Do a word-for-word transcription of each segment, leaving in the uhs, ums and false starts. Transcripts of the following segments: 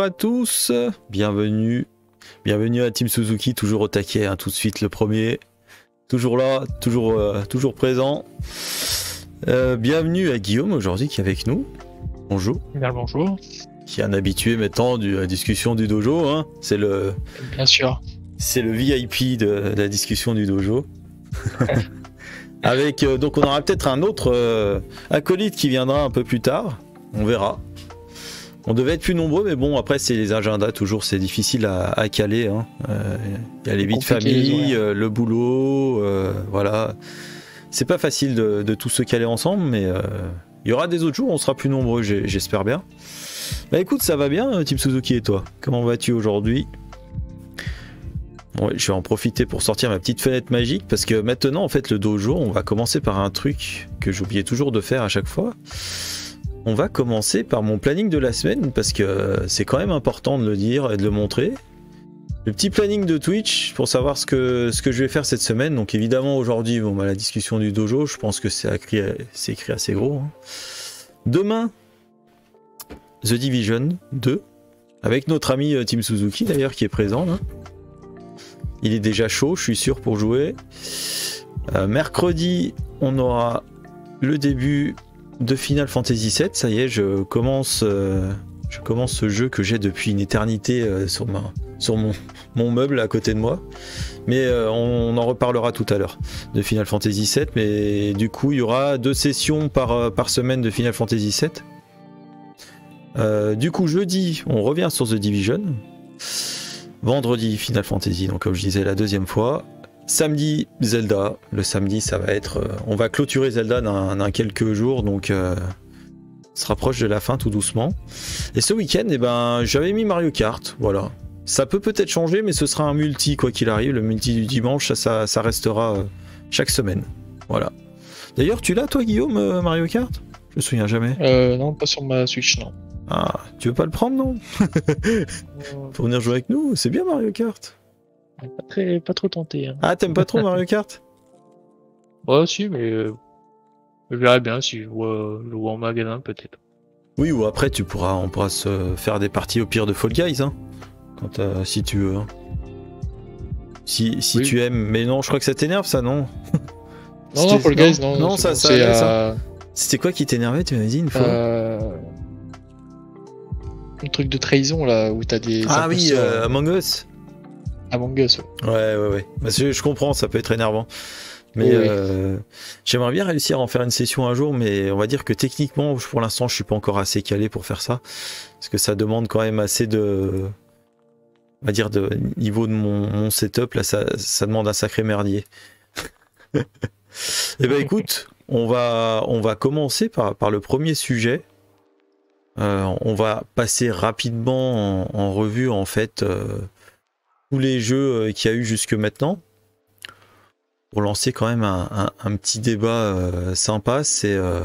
à tous, bienvenue, bienvenue à Team Suzuki, toujours au taquet, hein, tout de suite le premier, toujours là, toujours, euh, toujours présent. Euh, bienvenue à Guillaume aujourd'hui qui est avec nous. Bonjour. Bien le bonjour. Qui est un habitué maintenant de la discussion du dojo, hein. C'est le, bien sûr, c'est le V I P de, de la discussion du dojo. Avec euh, donc on aura peut-être un autre euh, acolyte qui viendra un peu plus tard, on verra. On devait être plus nombreux, mais bon, après, c'est les agendas, toujours, c'est difficile à, à caler. Il hein. euh, y a les vies de famille, euh, le boulot, euh, voilà. C'est pas facile de, de tous se caler ensemble, mais il euh, y aura des autres jours, on sera plus nombreux, j'espère bien. Bah écoute, ça va bien, Team Suzuki et toi? Comment vas-tu aujourd'hui? Bon, je vais en profiter pour sortir ma petite fenêtre magique, parce que maintenant, en fait, le dojo, on va commencer par un truc que j'oubliais toujours de faire à chaque fois. On va commencer par mon planning de la semaine parce que c'est quand même important de le dire et de le montrer. Le petit planning de Twitch pour savoir ce que, ce que je vais faire cette semaine. Donc évidemment aujourd'hui, bon, bah, la discussion du dojo, je pense que c'est écrit, écrit assez gros. Hein. Demain, The Division deux, avec notre ami Team Suzuki d'ailleurs qui est présent. Là. Il est déjà chaud, je suis sûr, pour jouer. Euh, mercredi, on aura le début de Final Fantasy sept, ça y est, je commence, euh, je commence ce jeu que j'ai depuis une éternité euh, sur, ma, sur mon, mon meuble à côté de moi. Mais euh, on, on en reparlera tout à l'heure de Final Fantasy sept. Mais du coup, il y aura deux sessions par, par semaine de Final Fantasy sept. Euh, du coup, jeudi, on revient sur The Division. Vendredi, Final Fantasy, donc comme je disais la deuxième fois. Samedi, Zelda. Le samedi, ça va être... Euh, on va clôturer Zelda dans quelques jours, donc euh, on se rapproche de la fin tout doucement. Et ce week-end, eh ben, j'avais mis Mario Kart, voilà. Ça peut peut-être changer, mais ce sera un multi, quoi qu'il arrive. Le multi du dimanche, ça, ça, ça restera euh, chaque semaine. Voilà. D'ailleurs, tu l'as, toi, Guillaume, euh, Mario Kart? Je me souviens jamais. Euh, non, pas sur ma Switch, non. Ah, tu veux pas le prendre, non? Pour venir jouer avec nous, c'est bien Mario Kart. Pas, très, pas trop tenté. Hein. Ah, t'aimes pas trop Mario Kart? Ouais, si, mais euh, je verrai bien si je vois, je vois en magasin, peut-être. Oui, ou après, tu pourras, on pourra se faire des parties au pire de Fall Guys, hein, quand, euh, si tu veux. Hein. Si, si oui. tu aimes. Mais non, je crois que ça t'énerve, ça, non? Non, non, Fall Guys, non. Non, ça, ça, ça, ça. C'était quoi qui t'énervait, tu m'avais dit une fois? euh... Un truc de trahison, là, où t'as des... Ah oui, euh, Among Us. Among Us, ouais. Ouais, ouais, ouais. Parce que je comprends, ça peut être énervant. Mais oui, euh, oui. J'aimerais bien réussir à en faire une session un jour, mais on va dire que techniquement, pour l'instant, je suis pas encore assez calé pour faire ça. Parce que ça demande quand même assez de... On va dire, de niveau de mon, mon setup, là, ça, ça demande un sacré merdier. Eh ben écoute, on va, on va commencer par, par le premier sujet. Euh, on va passer rapidement en, en revue, en fait... Euh, tous les jeux qu'il y a eu jusque maintenant pour lancer quand même un, un, un petit débat euh, sympa. C'est euh,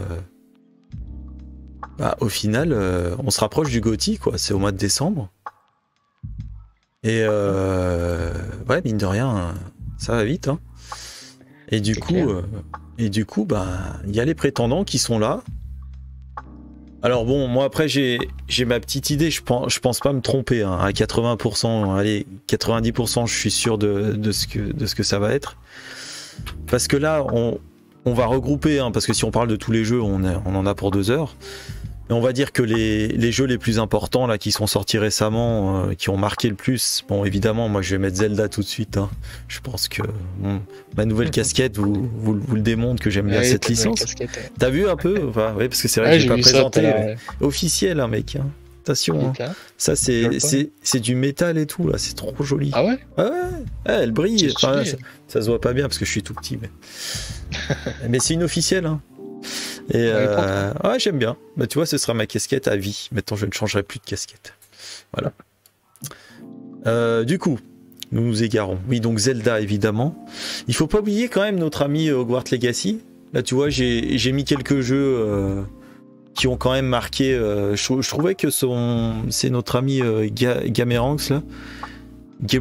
bah, au final euh, on se rapproche du GOTY, quoi, c'est au mois de décembre et euh, ouais, mine de rien ça va vite, hein. Et du coup euh, et du coup bah il y a les prétendants qui sont là. Alors bon, moi après j'ai j'ai ma petite idée, je pense je pense pas me tromper, hein, à quatre-vingts pour cent, allez quatre-vingt-dix pour cent, je suis sûr de, de ce que de ce que ça va être. Parce que là on on va regrouper, hein, parce que si on parle de tous les jeux, on est, on en a pour deux heures. Mais on va dire que les les jeux les plus importants là qui sont sortis récemment, euh, qui ont marqué le plus. Bon évidemment, moi je vais mettre Zelda tout de suite. Hein. Je pense que bon, ma nouvelle casquette vous, vous vous le démontre que j'aime bien ouais, cette licence. T'as vu un peu? Enfin, ouais, parce que c'est vrai ouais, que j'ai pas présenté ça, mais... officiel, hein, mec. Hein. Attention, hein. Ça c'est c'est c'est du métal et tout là, c'est trop joli. Ah ouais? Ah ouais, ouais, elle brille. Enfin, ça, ça se voit pas bien parce que je suis tout petit, mais mais c'est une officielle. Hein. Et euh, ouais, j'aime bien. Bah, tu vois, ce sera ma casquette à vie. Maintenant, je ne changerai plus de casquette. Voilà. Euh, du coup, nous nous égarons. Oui, donc Zelda, évidemment. Il faut pas oublier quand même notre ami Hogwarts Legacy. Là, tu vois, j'ai j'ai mis quelques jeux euh, qui ont quand même marqué. Euh, je, je trouvais que son, c'est notre ami euh, Ga, Gameranx, là.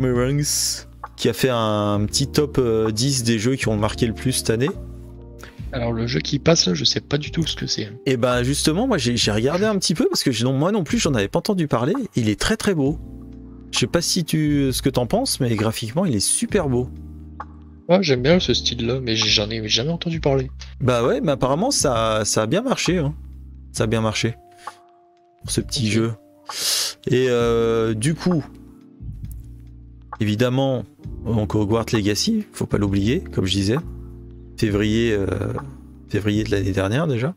Gameranx, qui a fait un petit top euh, dix des jeux qui ont marqué le plus cette année. Alors le jeu qui passe là, je sais pas du tout ce que c'est. Et ben justement, moi j'ai regardé un petit peu parce que non, moi non plus j'en avais pas entendu parler. Il est très très beau. Je sais pas si tu ce que t'en penses, mais graphiquement il est super beau. Ouais, j'aime bien ce style-là, mais j'en ai jamais entendu parler. Bah ouais, mais apparemment ça, ça a bien marché. Hein. Ça a bien marché pour ce petit okay. jeu. Et euh, du coup, évidemment, donc Hogwarts Legacy, faut pas l'oublier, comme je disais. Février, euh, février de l'année dernière déjà.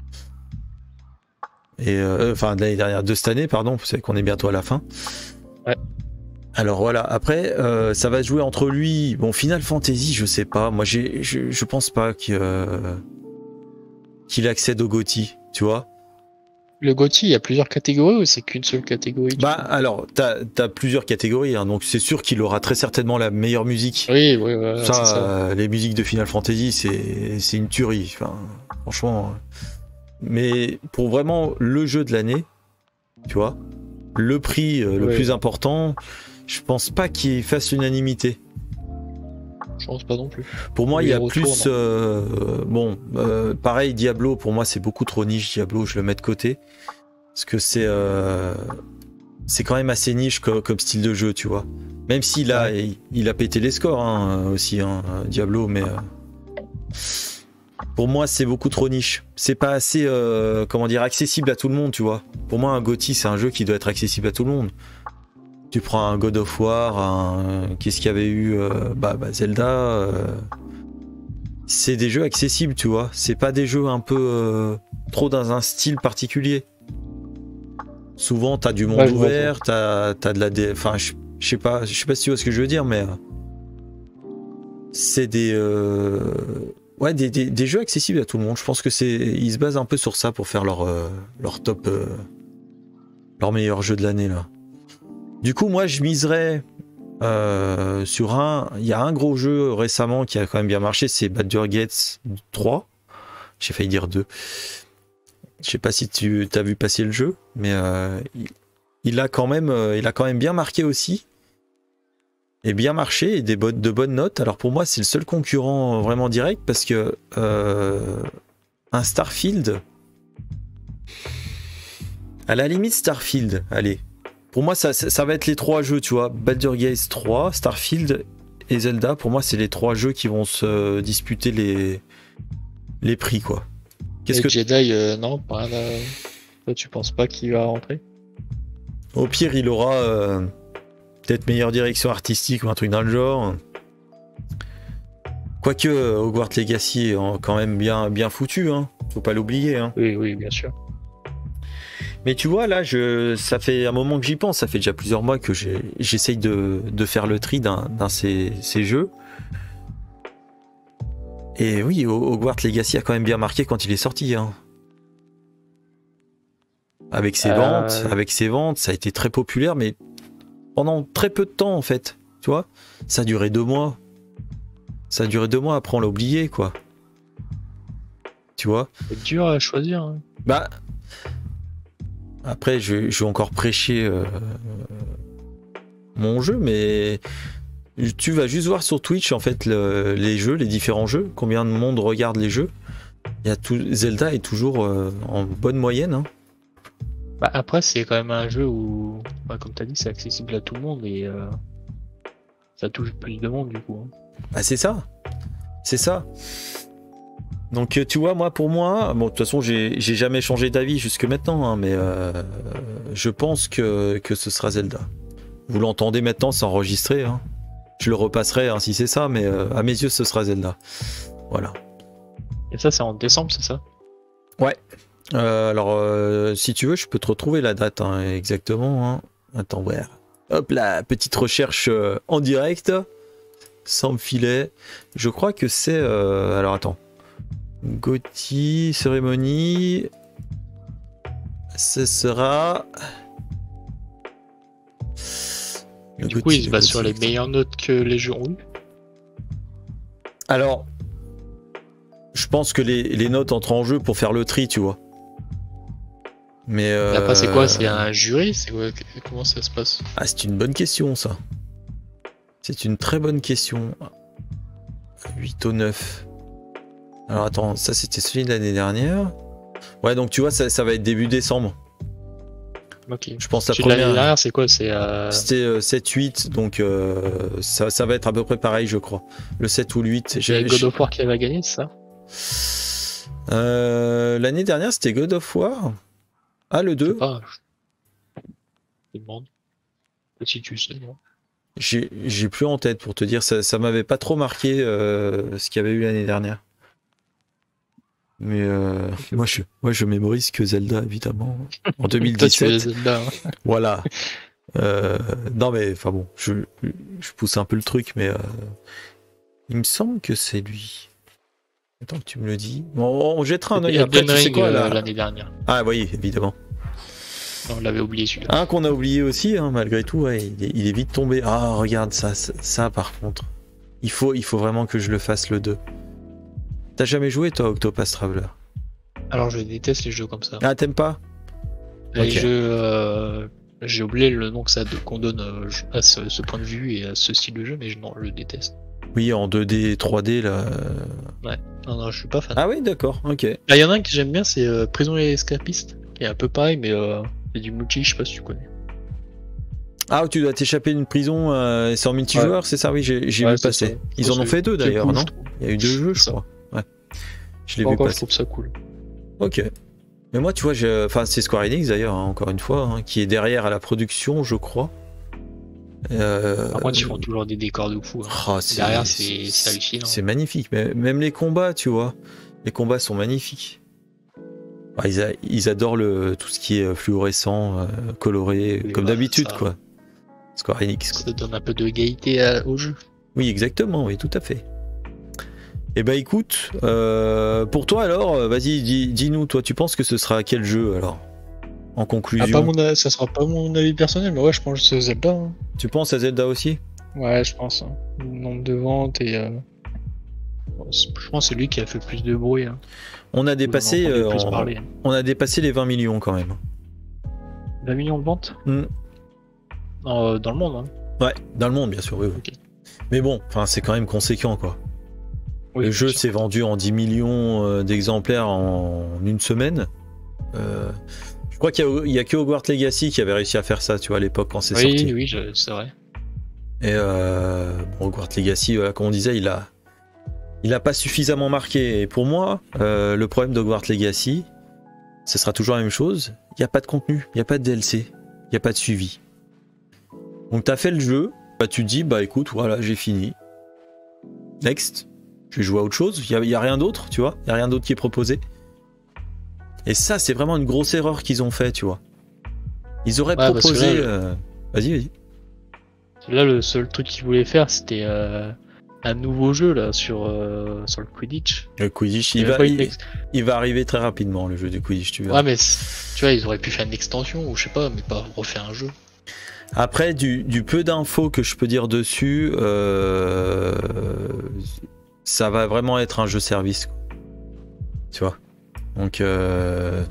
Et euh, enfin de l'année dernière, de cette année, pardon, vous savez qu'on est bientôt à la fin. Ouais. Alors voilà, après, euh, ça va se jouer entre lui. Bon, Final Fantasy, je sais pas. Moi, j'ai, je, je pense pas qu'il euh, qu'il accède au GOTY, tu vois. Le GOTY, il y a plusieurs catégories ou c'est qu'une seule catégorie? Bah alors, t'as as plusieurs catégories, hein, donc c'est sûr qu'il aura très certainement la meilleure musique. Oui, oui, ouais, ça, ça. Euh, les musiques de Final Fantasy, c'est c'est une tuerie. Enfin, franchement. Mais pour vraiment le jeu de l'année, tu vois, le prix euh, le ouais. plus important, je pense pas qu'il fasse l'unanimité. Je pense pas non plus. Pour moi, il y a retours, plus. Euh, bon, euh, pareil, Diablo, pour moi, c'est beaucoup trop niche. Diablo, je le mets de côté. Parce que c'est. Euh, c'est quand même assez niche comme, comme style de jeu, tu vois. Même s'il a, ouais. il, il a pété les scores hein, aussi, hein, Diablo, mais. Euh, pour moi, c'est beaucoup trop niche. C'est pas assez, euh, comment dire, accessible à tout le monde, tu vois. Pour moi, un GOTY, c'est un jeu qui doit être accessible à tout le monde. Tu prends un God of War, un... qu'est-ce qu'il y avait eu euh, bah, bah Zelda. Euh... C'est des jeux accessibles, tu vois. C'est pas des jeux un peu euh, trop dans un style particulier. Souvent, t'as du monde ouais, ouvert, t'as as de la, dé... enfin, je sais pas, je sais pas si tu vois ce que je veux dire, mais c'est des, euh... ouais, des, des, des jeux accessibles à tout le monde. Je pense que c'est, ils se basent un peu sur ça pour faire leur euh, leur top, euh... leur meilleur jeu de l'année là. Du coup, moi, je miserais euh, sur un... Il y a un gros jeu récemment qui a quand même bien marché, c'est Baldur's Gate trois. J'ai failli dire deux. Je sais pas si tu as vu passer le jeu, mais euh, il, il, a quand même, euh, il a quand même bien marqué aussi. Et bien marché, et des bo- de bonnes notes. Alors pour moi, c'est le seul concurrent vraiment direct, parce que euh, un Starfield... À la limite, Starfield, allez... Pour moi, ça, ça, ça va être les trois jeux, tu vois. Baldur's Gate trois, Starfield et Zelda. Pour moi, c'est les trois jeux qui vont se disputer les, les prix, quoi. Qu'est-ce que Jedi, euh, non, pas là. Toi, tu penses pas qu'il va rentrer? Au pire, il aura euh, peut-être meilleure direction artistique ou un truc dans le genre. Quoique, Hogwarts Legacy est quand même bien, bien foutu, hein. Faut pas l'oublier, hein. Oui, oui, bien sûr. Mais tu vois, là, je, ça fait un moment que j'y pense. Ça fait déjà plusieurs mois que j'essaye de, de faire le tri d'un de ces, ces jeux. Et oui, Hogwarts Legacy a quand même bien marqué quand il est sorti. Hein. Avec ses euh... ventes, avec ses ventes, ça a été très populaire, mais pendant très peu de temps, en fait. Tu vois, ça a duré deux mois. Ça a duré deux mois, après on l'a oublié, quoi. Tu vois. C'est dur à choisir. Hein. Bah... Après, je, je vais encore prêcher euh, mon jeu, mais tu vas juste voir sur Twitch en fait le, les jeux, les différents jeux, combien de monde regarde les jeux. Il y a tout, Zelda est toujours euh, en bonne moyenne. Hein. Bah après, c'est quand même un jeu où, bah, comme tu as dit, c'est accessible à tout le monde et euh, ça touche plus de monde du coup. Hein. Bah c'est ça, c'est ça. Donc tu vois, moi pour moi, bon de toute façon j'ai jamais changé d'avis jusque maintenant, hein, mais euh, je pense que, que ce sera Zelda. Vous l'entendez maintenant, c'est enregistré. Hein. Je le repasserai hein, si c'est ça, mais euh, à mes yeux ce sera Zelda. Voilà. Et ça c'est en décembre, c'est ça? Ouais. Euh, alors euh, si tu veux, je peux te retrouver la date hein, exactement. Hein. Attends, ouais. Hop là, petite recherche euh, en direct, sans me filer. Je crois que c'est... Euh, alors attends. GOTY, cérémonie, ce sera... Le du coup, il se base sur les meilleures notes que les jeux ont eu. Alors, je pense que les, les notes entrent en jeu pour faire le tri, tu vois. Mais euh... après, c'est quoi? C'est un jury? C'est quoi? Comment ça se passe? Ah, c'est une bonne question, ça. C'est une très bonne question. huit au neuf. Alors attends, ça c'était celui de l'année dernière. Ouais, donc tu vois, ça, ça va être début décembre. Ok. Je pense la Celui de l'année première. dernière, c'est quoi? C'est. Euh... C'était euh, sept huit, donc euh, ça, ça va être à peu près pareil, je crois. Le sept ou le huit. J'ai God of War qui avait gagné, c'est ça? Euh, L'année dernière, c'était God of War. Ah, le Je sais deux. pas. Je te demande. Si tu sais, non. J'ai j'ai plus en tête pour te dire, ça, ça m'avait pas trop marqué euh, ce qu'il y avait eu l'année dernière. Mais euh, Okay. moi, je, moi je mémorise que Zelda, évidemment, en deux mille Toi, tu es dix-sept. Zelda, hein. Voilà. Euh, non mais, enfin bon, je, je pousse un peu le truc, mais euh, il me semble que c'est lui. Attends que tu me le dis. Bon, on jettera un œil après, Elden tu sais Ring, quoi, euh, là l'année dernière. Ah oui, évidemment. On l'avait oublié celui-là. Un qu'on a oublié aussi, hein, malgré tout, ouais, il, est, il est vite tombé. Ah, regarde ça, ça, ça, par contre. Il faut, il faut vraiment que je le fasse le deux. T'as jamais joué, toi, Octopath Traveler? Alors, je déteste les jeux comme ça. Ah, t'aimes pas? Les Ok. jeux. Euh... J'ai oublié le nom que ça qu'on donne euh, à ce, ce point de vue et à ce style de jeu, mais je, non, je le déteste. Oui, en deux D, trois D, là. Ouais. Non, non, je suis pas fan. Ah oui, d'accord, ok. Il y en a un que j'aime bien, c'est euh, Prison et Escapiste, qui est un peu pareil, mais euh, c'est du multi, je sais pas si tu connais. Ah, tu dois t'échapper d'une prison, euh, c'est en multijoueur, ouais. C'est ça? Oui, j'ai ouais, vu passer. Ça. Ils en ont fait deux d'ailleurs, cool, non? Il y a eu deux jeux, je crois. Ouais. Je l'ai vu encore, passer. je trouve ça cool. Ok. Mais moi, tu vois, enfin, c'est Square Enix d'ailleurs, hein, encore une fois, hein, qui est derrière à la production, je crois. Euh, Par contre, ils font toujours des décors de fou. Hein. Oh, derrière, c'est hallucinant. C'est magnifique. Mais même les combats, tu vois, les combats sont magnifiques. Ah, ils, a, ils adorent le, tout ce qui est fluorescent, euh, coloré, oui, comme bah, d'habitude, quoi. Square Enix. Quoi. Ça donne un peu de gaieté à, au jeu. Oui, exactement, oui, tout à fait. Eh ben écoute, euh, pour toi alors, vas-y, dis-nous, toi, tu penses que ce sera quel jeu alors? En conclusion. Ah, pas mon, ça sera pas mon avis personnel, mais ouais, je pense que c'est Zelda. Hein. Tu penses à Zelda aussi? Ouais, je pense. Hein. Le nombre de ventes et. Euh... Je pense que c'est lui qui a fait le plus de bruit. Hein. On a dépassé, euh, on, on, on a dépassé les vingt millions quand même. vingt millions de ventes mm. euh, Dans le monde, hein. Ouais, dans le monde, bien sûr, oui. oui. Okay. Mais bon, c'est quand même conséquent, quoi. Oui, le jeu s'est vendu en dix millions d'exemplaires en une semaine. Euh, je crois qu'il n'y a, a que Hogwarts Legacy qui avait réussi à faire ça, tu vois, à l'époque quand c'est oui, sorti. Oui, oui, c'est vrai. Et euh, bon, Hogwarts Legacy, voilà, comme on disait, il a, il a pas suffisamment marqué. Et pour moi, euh, le problème d'Hogwarts Legacy, ce sera toujours la même chose. Il n'y a pas de contenu, il n'y a pas de D L C, il n'y a pas de suivi. Donc tu as fait le jeu, bah, tu te dis, bah écoute, voilà, j'ai fini. Next. Je vais jouer à autre chose, il n'y a, a rien d'autre, tu vois, il n'y a rien d'autre qui est proposé. Et ça, c'est vraiment une grosse erreur qu'ils ont fait, tu vois. Ils auraient ouais, proposé... Là, euh... Vas-y, vas-y. Là, le seul truc qu'ils voulaient faire, c'était euh, un nouveau jeu, là, sur, euh, sur le Quidditch. Le Quidditch, il va, il, il va arriver très rapidement, le jeu du Quidditch, tu vois. Ouais, mais tu vois, ils auraient pu faire une extension, ou je sais pas, mais pas refaire un jeu. Après, du, du peu d'infos que je peux dire dessus... Euh... ça va vraiment être un jeu service, tu vois. Donc, euh...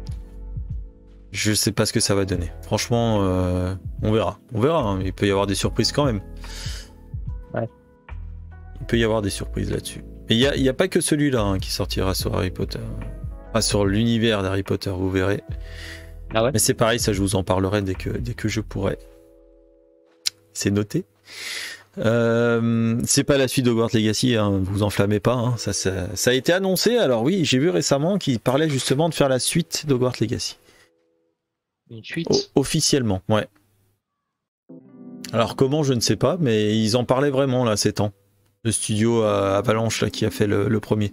je sais pas ce que ça va donner. Franchement, euh... on verra. On verra. Hein. Il peut y avoir des surprises quand même. Ouais. Il peut y avoir des surprises là-dessus. Et il n'y a, a pas que celui-là hein, qui sortira sur Harry Potter. Enfin, sur l'univers d'Harry Potter, vous verrez. Ah ouais. Mais c'est pareil, ça je vous en parlerai dès que, dès que je pourrai. C'est noté. Euh, c'est pas la suite d'Hogwarts Legacy, hein, vous enflammez pas, hein, ça, ça, ça a été annoncé, alors oui, j'ai vu récemment qu'ils parlaient justement de faire la suite d'Hogwarts Legacy. Une suite o Officiellement, ouais. Alors comment, je ne sais pas, mais ils en parlaient vraiment là ces temps. Le studio Avalanche là, qui a fait le, le premier.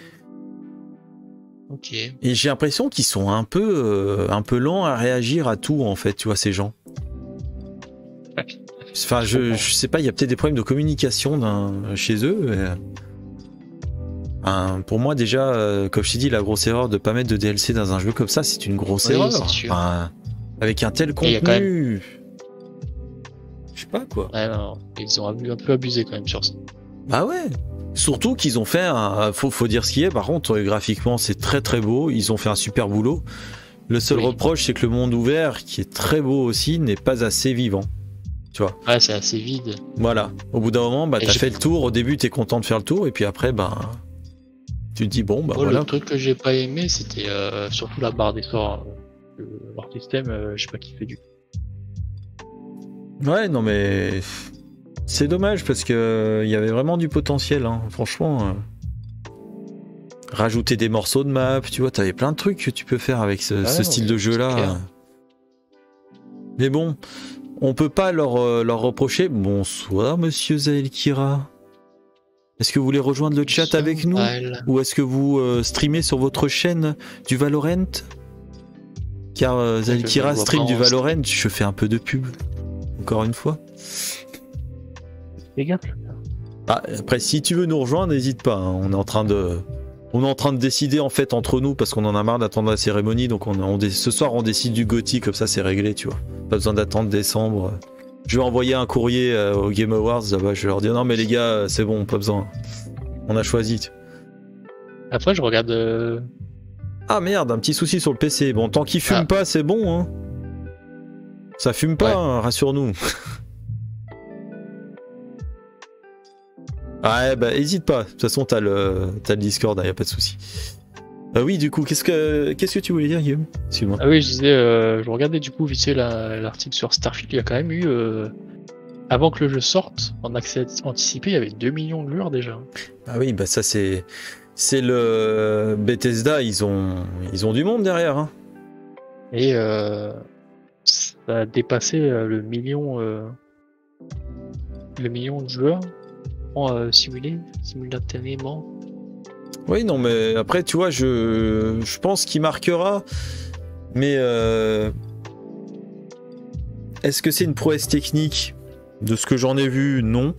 Ok. Et j'ai l'impression qu'ils sont un peu, euh, un peu lents à réagir à tout en fait, tu vois, ces gens. Ouais. Enfin, je, je sais pas, il y a peut-être des problèmes de communication chez eux. Et... Enfin, pour moi, déjà, euh, comme je t'ai dit, la grosse erreur de pas mettre de D L C dans un jeu comme ça, c'est une grosse oui, erreur. Enfin, avec un tel contenu. Quand même... Je sais pas quoi. Ouais, non, ils ont un peu abusé quand même sur ça. Bah ouais. Surtout qu'ils ont fait un. Faut, faut dire ce qui est, par contre, graphiquement, c'est très très beau. Ils ont fait un super boulot. Le seul oui. reproche, c'est que le monde ouvert, qui est très beau aussi, n'est pas assez vivant. Tu vois. Ouais, c'est assez vide. Voilà. Au bout d'un moment, bah, t'as fait le tour. Au début, t'es content de faire le tour. Et puis après, bah, Tu te dis bon bah Moi, voilà. le truc que j'ai pas aimé, c'était euh, surtout la barre des sorts. Euh, leur système, euh, j'ai pas kiffé du tout. Ouais, non mais c'est dommage parce que il y avait vraiment du potentiel, hein. Franchement. Euh... Rajouter des morceaux de map, tu vois, t'avais plein de trucs que tu peux faire avec ce, Ouais, ce non, style mais de c'est jeu-là. clair. Mais bon, on peut pas leur, euh, leur reprocher. Bonsoir, monsieur Zaelkira. Est-ce que vous voulez rejoindre le chat avec nous? Mal. Ou est-ce que vous euh, streamez sur votre chaîne du Valorant? Car euh, Zaelkira Je vois stream pas du en Valorant, je fais un peu de pub. Encore une fois. Fais gaffe. Ah, après, si tu veux nous rejoindre, n'hésite pas. Hein. On est en train de... On est en train de décider en fait entre nous parce qu'on en a marre d'attendre la cérémonie, donc on, on, ce soir on décide du GOTY, comme ça c'est réglé, tu vois. Pas besoin d'attendre décembre. Je vais envoyer un courrier euh, au Game Awards, là-bas, je vais leur dire non mais les gars c'est bon, pas besoin. On a choisi. Tu vois. Après je regarde. Euh... Ah merde, un petit souci sur le P C. Bon, tant qu'il fume Ah. pas, c'est bon. Hein. Ça fume pas, Ouais. hein, rassure-nous. Ouais, bah hésite pas. De toute façon, t'as le, t'as le Discord, hein, y a pas de souci. Euh, oui, du coup, qu'est-ce que, qu'est-ce que tu voulais dire, Guillaume? Excuse-moi. Ah oui, je disais, euh, je regardais du coup vite fait la- l'article sur Starfield. Il y a quand même eu, euh, avant que le jeu sorte, en accès anticipé, il y avait deux millions de lueurs déjà. Ah oui, bah ça c'est, c'est le Bethesda. Ils ont, ils ont du monde derrière. Hein. Et euh, ça a dépassé euh, le million, euh, le million de joueurs en euh, simulé, simultanément. Oui, non, mais après, tu vois, je, je pense qu'il marquera. Mais euh, est-ce que c'est une prouesse technique? De ce que j'en ai vu, non.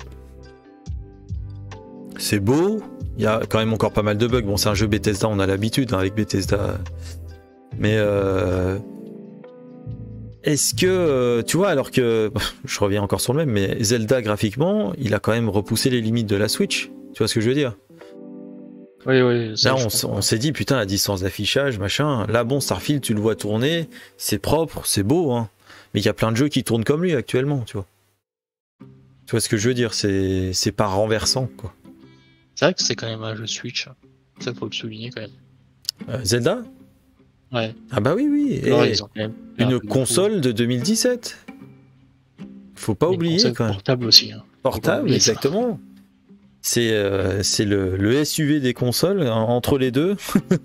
C'est beau. Il y a quand même encore pas mal de bugs. Bon, c'est un jeu Bethesda, on a l'habitude hein, avec Bethesda. Mais euh, est-ce que, euh, tu vois, alors que, je reviens encore sur le même, mais Zelda graphiquement, il a quand même repoussé les limites de la Switch. Tu vois ce que je veux dire? Oui, oui. Ça, Là, je on, comprends. on s'est dit, putain, la distance d'affichage, machin. Là, bon, Starfield, tu le vois tourner, c'est propre, c'est beau, hein. Mais il y a plein de jeux qui tournent comme lui actuellement, tu vois. Tu vois ce que je veux dire? C'est, c'est pas renversant, quoi. C'est vrai que c'est quand même un jeu Switch. Ça, faut le souligner quand même. Euh, Zelda? Ouais. Ah bah oui, oui. Et Alors, ils ont quand même fait un une peu de console de deux mille dix-sept. Faut pas coup. Une oublier, console quand même. portable aussi. Hein. Portable, oublier ça. exactement. C'est euh, c'est le, le S U V des consoles, hein, entre les deux.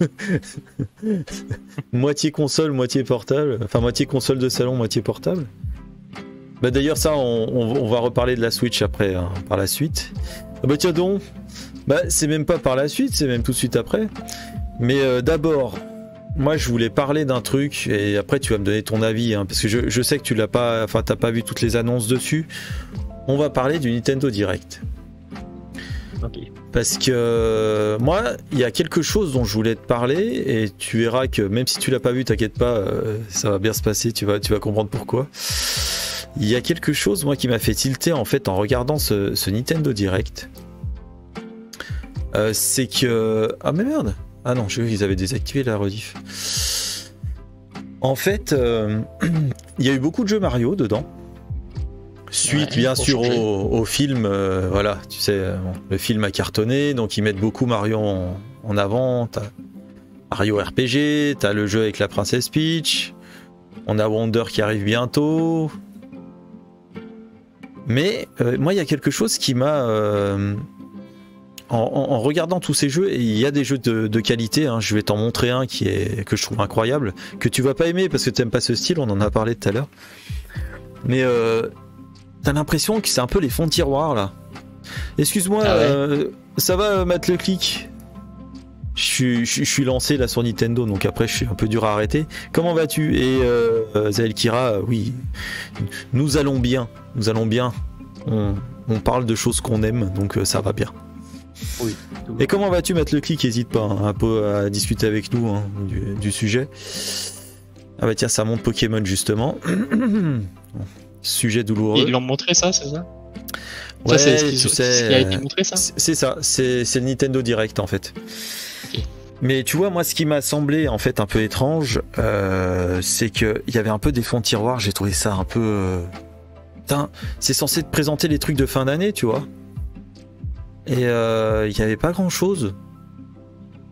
Moitié console, moitié portable. Enfin, moitié console de salon, moitié portable. Bah d'ailleurs, ça, on, on, on va reparler de la Switch après, hein, par la suite. Ah bah tiens donc, bah, c'est même pas par la suite, c'est même tout de suite après. Mais euh, d'abord, moi je voulais parler d'un truc, et après tu vas me donner ton avis, hein, parce que je, je sais que tu l'as pas, enfin t'as pas vu toutes les annonces dessus. On va parler du Nintendo Direct. Ok. Parce que euh, moi, il y a quelque chose dont je voulais te parler, et tu verras que même si tu l'as pas vu, t'inquiète pas, euh, ça va bien se passer, tu vas, tu vas comprendre pourquoi. Il y a quelque chose, moi, qui m'a fait tilter en fait en regardant ce, ce Nintendo Direct. Euh, c'est que... Ah mais merde. Ah non, j'ai vu qu'ils avaient désactivé la rediff. En fait, euh, il y a eu beaucoup de jeux Mario dedans. Suite Ouais, bien pour sûr changer. au, au film, euh, voilà, tu sais, euh, bon, le film a cartonné, donc ils mettent beaucoup Mario en, en avant. T'as Mario R P G, t'as le jeu avec la princesse Peach, on a Wonder qui arrive bientôt. Mais euh, moi, il y a quelque chose qui m'a... Euh, en, en, en regardant tous ces jeux, et il y a des jeux de, de qualité, hein, je vais t'en montrer un qui est, que je trouve incroyable, que tu vas pas aimer parce que tu n'aimes pas ce style, on en a parlé tout à l'heure. Mais euh, t'as l'impression que c'est un peu les fonds de tiroir là. Excuse-moi, Ah ouais. euh, ça va Matt le clic? Je suis, je, je suis lancé là sur Nintendo, donc après je suis un peu dur à arrêter. Comment vas-tu? Et euh, Zaelkira, oui, nous allons bien, nous allons bien. On, on parle de choses qu'on aime, donc euh, ça va bien. Oui. Et comment vas-tu Matt le clic? N'hésite pas hein, un peu à discuter avec nous hein, du, du sujet. Ah bah tiens, ça monte Pokémon justement. Sujet douloureux. Ils l'ont montré ça, c'est ça? Ouais, Ça, c'est ce qui, tu ce sais, qui a été montré, ça? c'est c'est ça, c'est c'est le Nintendo Direct en fait. Ok. Mais tu vois, moi, ce qui m'a semblé en fait un peu étrange, euh, c'est que il y avait un peu des fonds de tiroir. J'ai trouvé ça un peu. Euh... Putain, c'est censé te présenter les trucs de fin d'année, tu vois. Et il euh, y avait pas grand chose.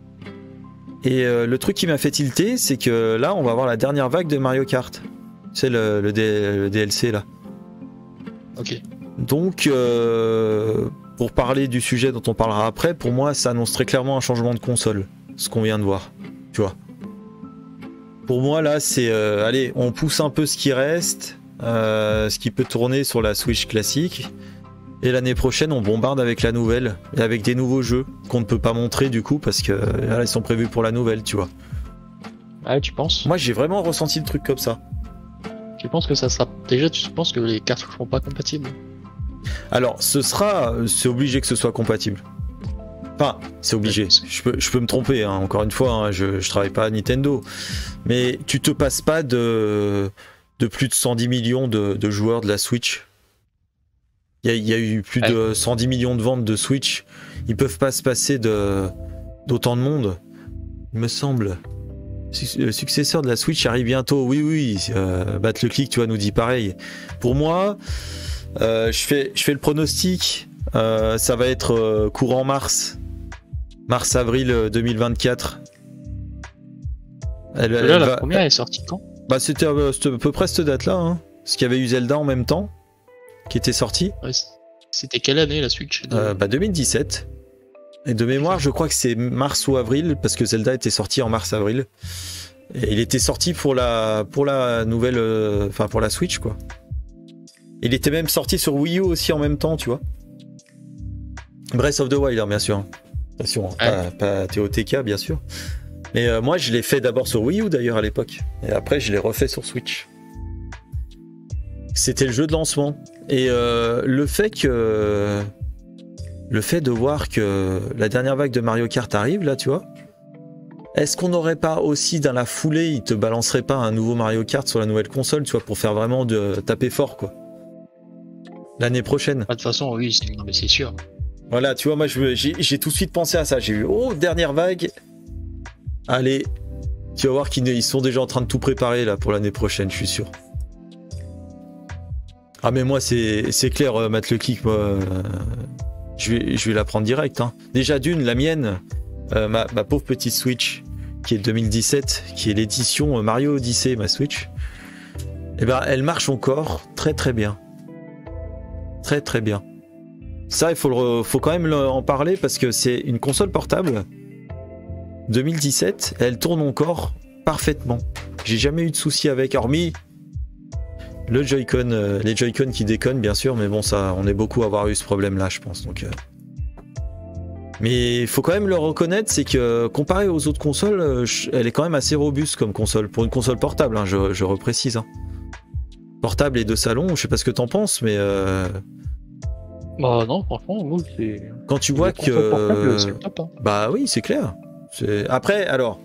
Et euh, le truc qui m'a fait tilter, c'est que là, on va avoir la dernière vague de Mario Kart. C'est le, le, D- le D L C là. Ok. Donc, euh, pour parler du sujet dont on parlera après, pour moi, ça annonce très clairement un changement de console, ce qu'on vient de voir. Tu vois. Pour moi, là, c'est... Euh, allez, on pousse un peu ce qui reste, euh, ce qui peut tourner sur la Switch classique. Et l'année prochaine, on bombarde avec la nouvelle, et avec des nouveaux jeux qu'on ne peut pas montrer du coup, parce que là, ils sont prévus pour la nouvelle, tu vois. Ah, tu penses? Moi, j'ai vraiment ressenti le truc comme ça. Tu penses que ça sera... Déjà, tu penses que les cartouches seront pas compatibles? Alors, ce sera... C'est obligé que ce soit compatible. Enfin, c'est obligé. Je peux, je peux me tromper, hein. Encore une fois, hein, je, je travaille pas à Nintendo. Mais tu te passes pas de, de plus de cent dix millions de, de joueurs de la Switch. Il y, y a eu plus de cent dix millions de ventes de Switch. Ils peuvent pas se passer de d'autant de monde, il me semble. Le successeur de la Switch arrive bientôt. Oui, oui. Euh, Battle Click, tu vois, nous dit pareil. Pour moi, euh, je fais, je fais le pronostic. Euh, ça va être euh, courant mars, mars-avril deux mille vingt-quatre. Elle, elle là, la va... première est sortie quand? Bah, c'était à, à peu près cette date-là. Hein. Parce qu'il y avait eu Zelda en même temps qui était sorti. Ouais, c'était quelle année la Switch? euh, Bah deux mille dix-sept. Et de mémoire, je crois que c'est mars ou avril, parce que Zelda était sorti en mars-avril. Et il était sorti pour la, pour la nouvelle... Enfin, euh, pour la Switch, quoi. Il était même sorti sur Wii U aussi en même temps, tu vois. Breath of the Wild, hein, bien sûr. Bien sûr, ouais. pas, pas T O T K, bien sûr. Mais euh, moi, je l'ai fait d'abord sur Wii U, d'ailleurs, à l'époque. Et après, je l'ai refait sur Switch. C'était le jeu de lancement. Et euh, le fait que... Le fait de voir que la dernière vague de Mario Kart arrive, là, tu vois, est-ce qu'on n'aurait pas aussi, dans la foulée, il te balancerait pas un nouveau Mario Kart sur la nouvelle console, tu vois, pour faire vraiment de taper fort, quoi. L'année prochaine. De toute façon, oui, c'est, non, mais c'est sûr. Voilà, tu vois, moi, je, j'ai, j'ai tout de suite pensé à ça. J'ai vu, oh, dernière vague. Allez, tu vas voir qu'ils ils sont déjà en train de tout préparer, là, pour l'année prochaine, je suis sûr. Ah, mais moi, c'est, c'est clair, euh, Matt le Click, moi... Euh... Je vais, je vais la prendre direct. Hein. Déjà d'une, la mienne, euh, ma, ma pauvre petite Switch, qui est deux mille dix-sept, qui est l'édition Mario Odyssey, ma Switch, eh ben, elle marche encore très très bien. Très très bien. Ça, il faut, le, faut quand même en parler parce que c'est une console portable. deux mille dix-sept, elle tourne encore parfaitement. J'ai jamais eu de soucis avec, hormis... Le Joy-Con, euh, les Joy-Con qui déconnent bien sûr, mais bon ça, on est beaucoup à avoir eu ce problème-là, je pense. Donc, euh... mais il faut quand même le reconnaître, c'est que comparé aux autres consoles, euh, elle est quand même assez robuste comme console pour une console portable. Hein, je, je reprécise. Hein. Portable et de salon, je sais pas ce que t'en penses, mais. Euh... Bah non, franchement, nous c'est. Quand tu vois que. Portable, c'est le top, hein. Bah oui, c'est clair. C'est... Après, alors,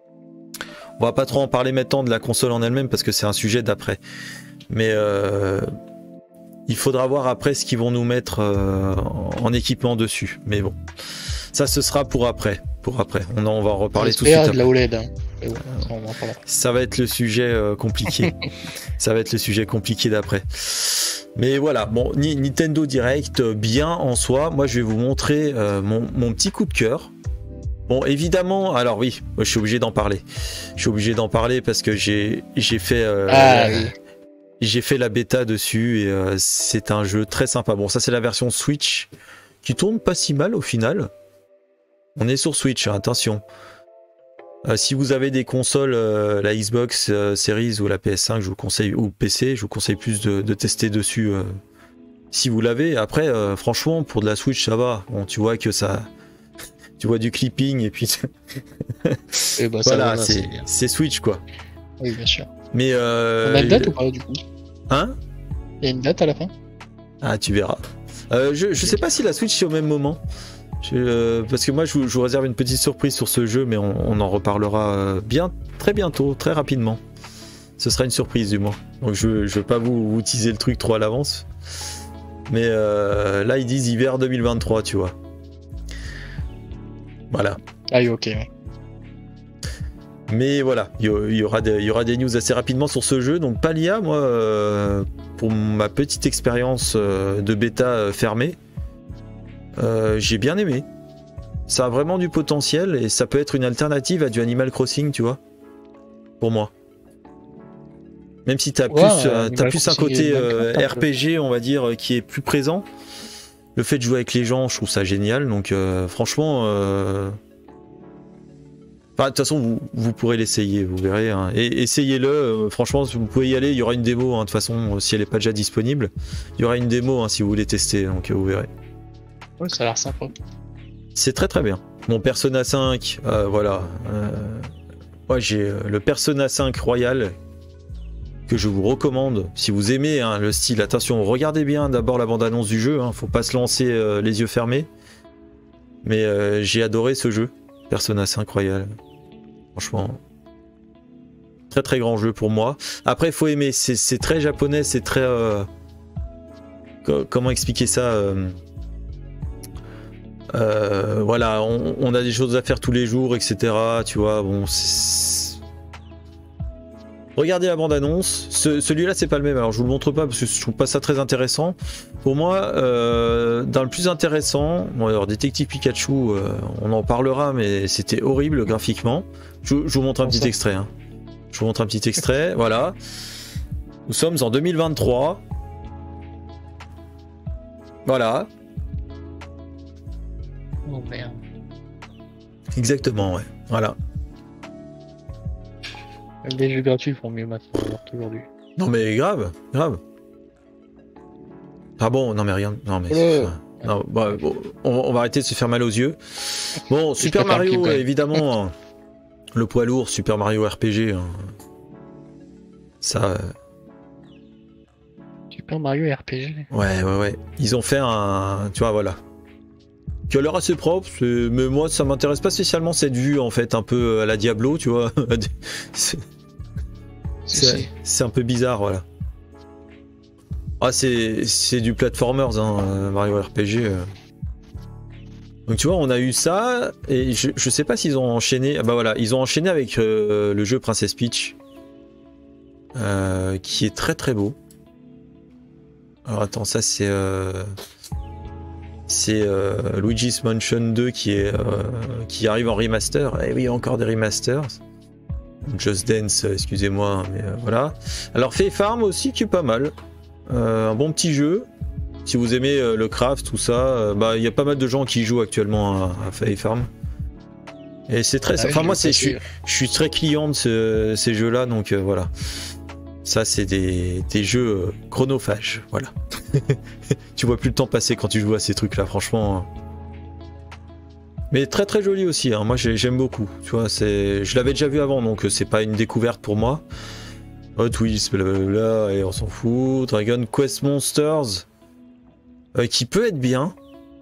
on va pas trop en parler maintenant de la console en elle-même parce que c'est un sujet d'après. Mais euh, il faudra voir après ce qu'ils vont nous mettre euh, en équipement dessus. Mais bon, ça ce sera pour après. Pour après, on, en, on va en reparler tout de suite. De la O L E D. Hein. Bon, euh, ça va être le sujet euh, compliqué. Ça va être le sujet compliqué d'après. Mais voilà, bon, Nintendo Direct, bien en soi. Moi, je vais vous montrer euh, mon, mon petit coup de cœur. Bon, évidemment, alors oui, je suis obligé d'en parler. Je suis obligé d'en parler parce que j'ai, j'ai fait. Euh, ah, oui. J'ai fait la bêta dessus et euh, c'est un jeu très sympa. Bon, ça c'est la version Switch qui tourne pas si mal au final. On est sur Switch, hein, attention. Euh, si vous avez des consoles, euh, la Xbox euh, Series ou la P S cinq, je vous conseille, ou P C, je vous conseille plus de, de tester dessus euh, si vous l'avez. Après, euh, franchement, pour de la Switch, ça va. Bon, tu vois que ça... Tu vois du clipping et puis... et bah, voilà, ça, c'est, c'est Switch, quoi. Oui, bien sûr. Mais euh, on a une date ou pas, du coup? Hein? Il y a une date à la fin? Ah, tu verras. Euh, je, je sais pas si la Switch c'est au même moment. Je, euh, parce que moi, je vous, je vous réserve une petite surprise sur ce jeu, mais on, on en reparlera bien, très bientôt, très rapidement. Ce sera une surprise du moins. Donc je, je veux pas vous, vous teaser le truc trop à l'avance. Mais euh, là, ils disent hiver deux mille vingt-trois, tu vois. Voilà. Ah oui, ok, ouais. Mais voilà, il y, y, aura des, il y aura des news assez rapidement sur ce jeu. Donc Palia, moi, euh, pour ma petite expérience euh, de bêta euh, fermée, euh, j'ai bien aimé. ça a vraiment du potentiel et ça peut être une alternative à du Animal Crossing, tu vois, pour moi. Même si t'as Ouais, plus, euh, euh, t'as plus un Crossing côté et euh, Minecraft, R P G, on va dire, qui est plus présent. Le fait de jouer avec les gens, je trouve ça génial. Donc euh, franchement, euh... enfin, de toute façon, vous, vous pourrez l'essayer, vous verrez. Hein. Et essayez-le. Euh, franchement, vous pouvez y aller. Il y aura une démo. Hein, de toute façon, si elle n'est pas déjà disponible, il y aura une démo hein, si vous voulez tester. Donc vous verrez. Ouais, ça a l'air sympa. C'est très très bien. Mon Persona cinq, euh, voilà. Euh... Moi, j'ai euh, le Persona cinq Royal que je vous recommande. Si vous aimez hein, le style, attention, regardez bien d'abord la bande-annonce du jeu. Hein, faut pas se lancer euh, les yeux fermés. Mais euh, j'ai adoré ce jeu, Persona cinq Royal. Franchement, très très grand jeu pour moi. Après, il faut aimer. C'est très japonais, c'est très. Euh... Comment expliquer ça euh... Euh, voilà, on, on a des choses à faire tous les jours, et cetera. Tu vois, bon. Regardez la bande-annonce. Ce, Celui-là, c'est pas le même. Alors, je vous le montre pas parce que je trouve pas ça très intéressant. Pour moi, euh, dans le plus intéressant, bon, alors Détective Pikachu, euh, on en parlera, mais c'était horrible graphiquement. Je, je vous montre un petit extrait. Hein. Je vous montre un petit extrait. Voilà. Nous sommes en deux mille vingt-trois. Voilà. Oh merde. Exactement, ouais. Voilà. Les jeux gratuits font mieux maintenant aujourd'hui. Non mais grave, grave. Ah bon, non mais rien. Non mais. Euh... Non, bah, bon, on, on va arrêter de se faire mal aux yeux. Bon, Super Mario, évidemment. Le poids lourd, Super Mario R P G. Hein. Ça. Euh... Super Mario R P G. Ouais, ouais, ouais. Ils ont fait un. Tu vois, voilà. Qui a l'air assez propre, mais moi ça m'intéresse pas spécialement cette vue en fait, un peu à la Diablo, tu vois. C'est un peu bizarre, voilà. Ah, c'est du platformers, hein, Mario R P G. Donc tu vois, on a eu ça, et je, je sais pas s'ils ont enchaîné. Ah bah voilà, ils ont enchaîné avec euh, le jeu Princess Peach, euh, qui est très très beau. Alors attends, ça c'est. Euh... C'est euh, Luigi's Mansion deux qui, est, euh, qui arrive en remaster. Et oui, encore des remasters. Just Dance, excusez-moi, mais euh, voilà. Alors, Fae Farm aussi qui est pas mal. Euh, un bon petit jeu. Si vous aimez euh, le craft, tout ça, euh, bah il y a pas mal de gens qui jouent actuellement à, à Fae Farm. Et c'est très. Ah, enfin, moi, je suis, je suis très client de ce, ces jeux-là, donc euh, voilà. Ça, c'est des, des jeux euh, chronophages, voilà. Tu vois plus le temps passer quand tu joues à ces trucs-là, franchement. Mais très très joli aussi, hein. Moi j'aime beaucoup. Tu vois, c'est, je l'avais déjà vu avant, donc c'est pas une découverte pour moi. Hot Wheels, blablabla, et on s'en fout. Dragon Quest Monsters, euh, qui peut être bien.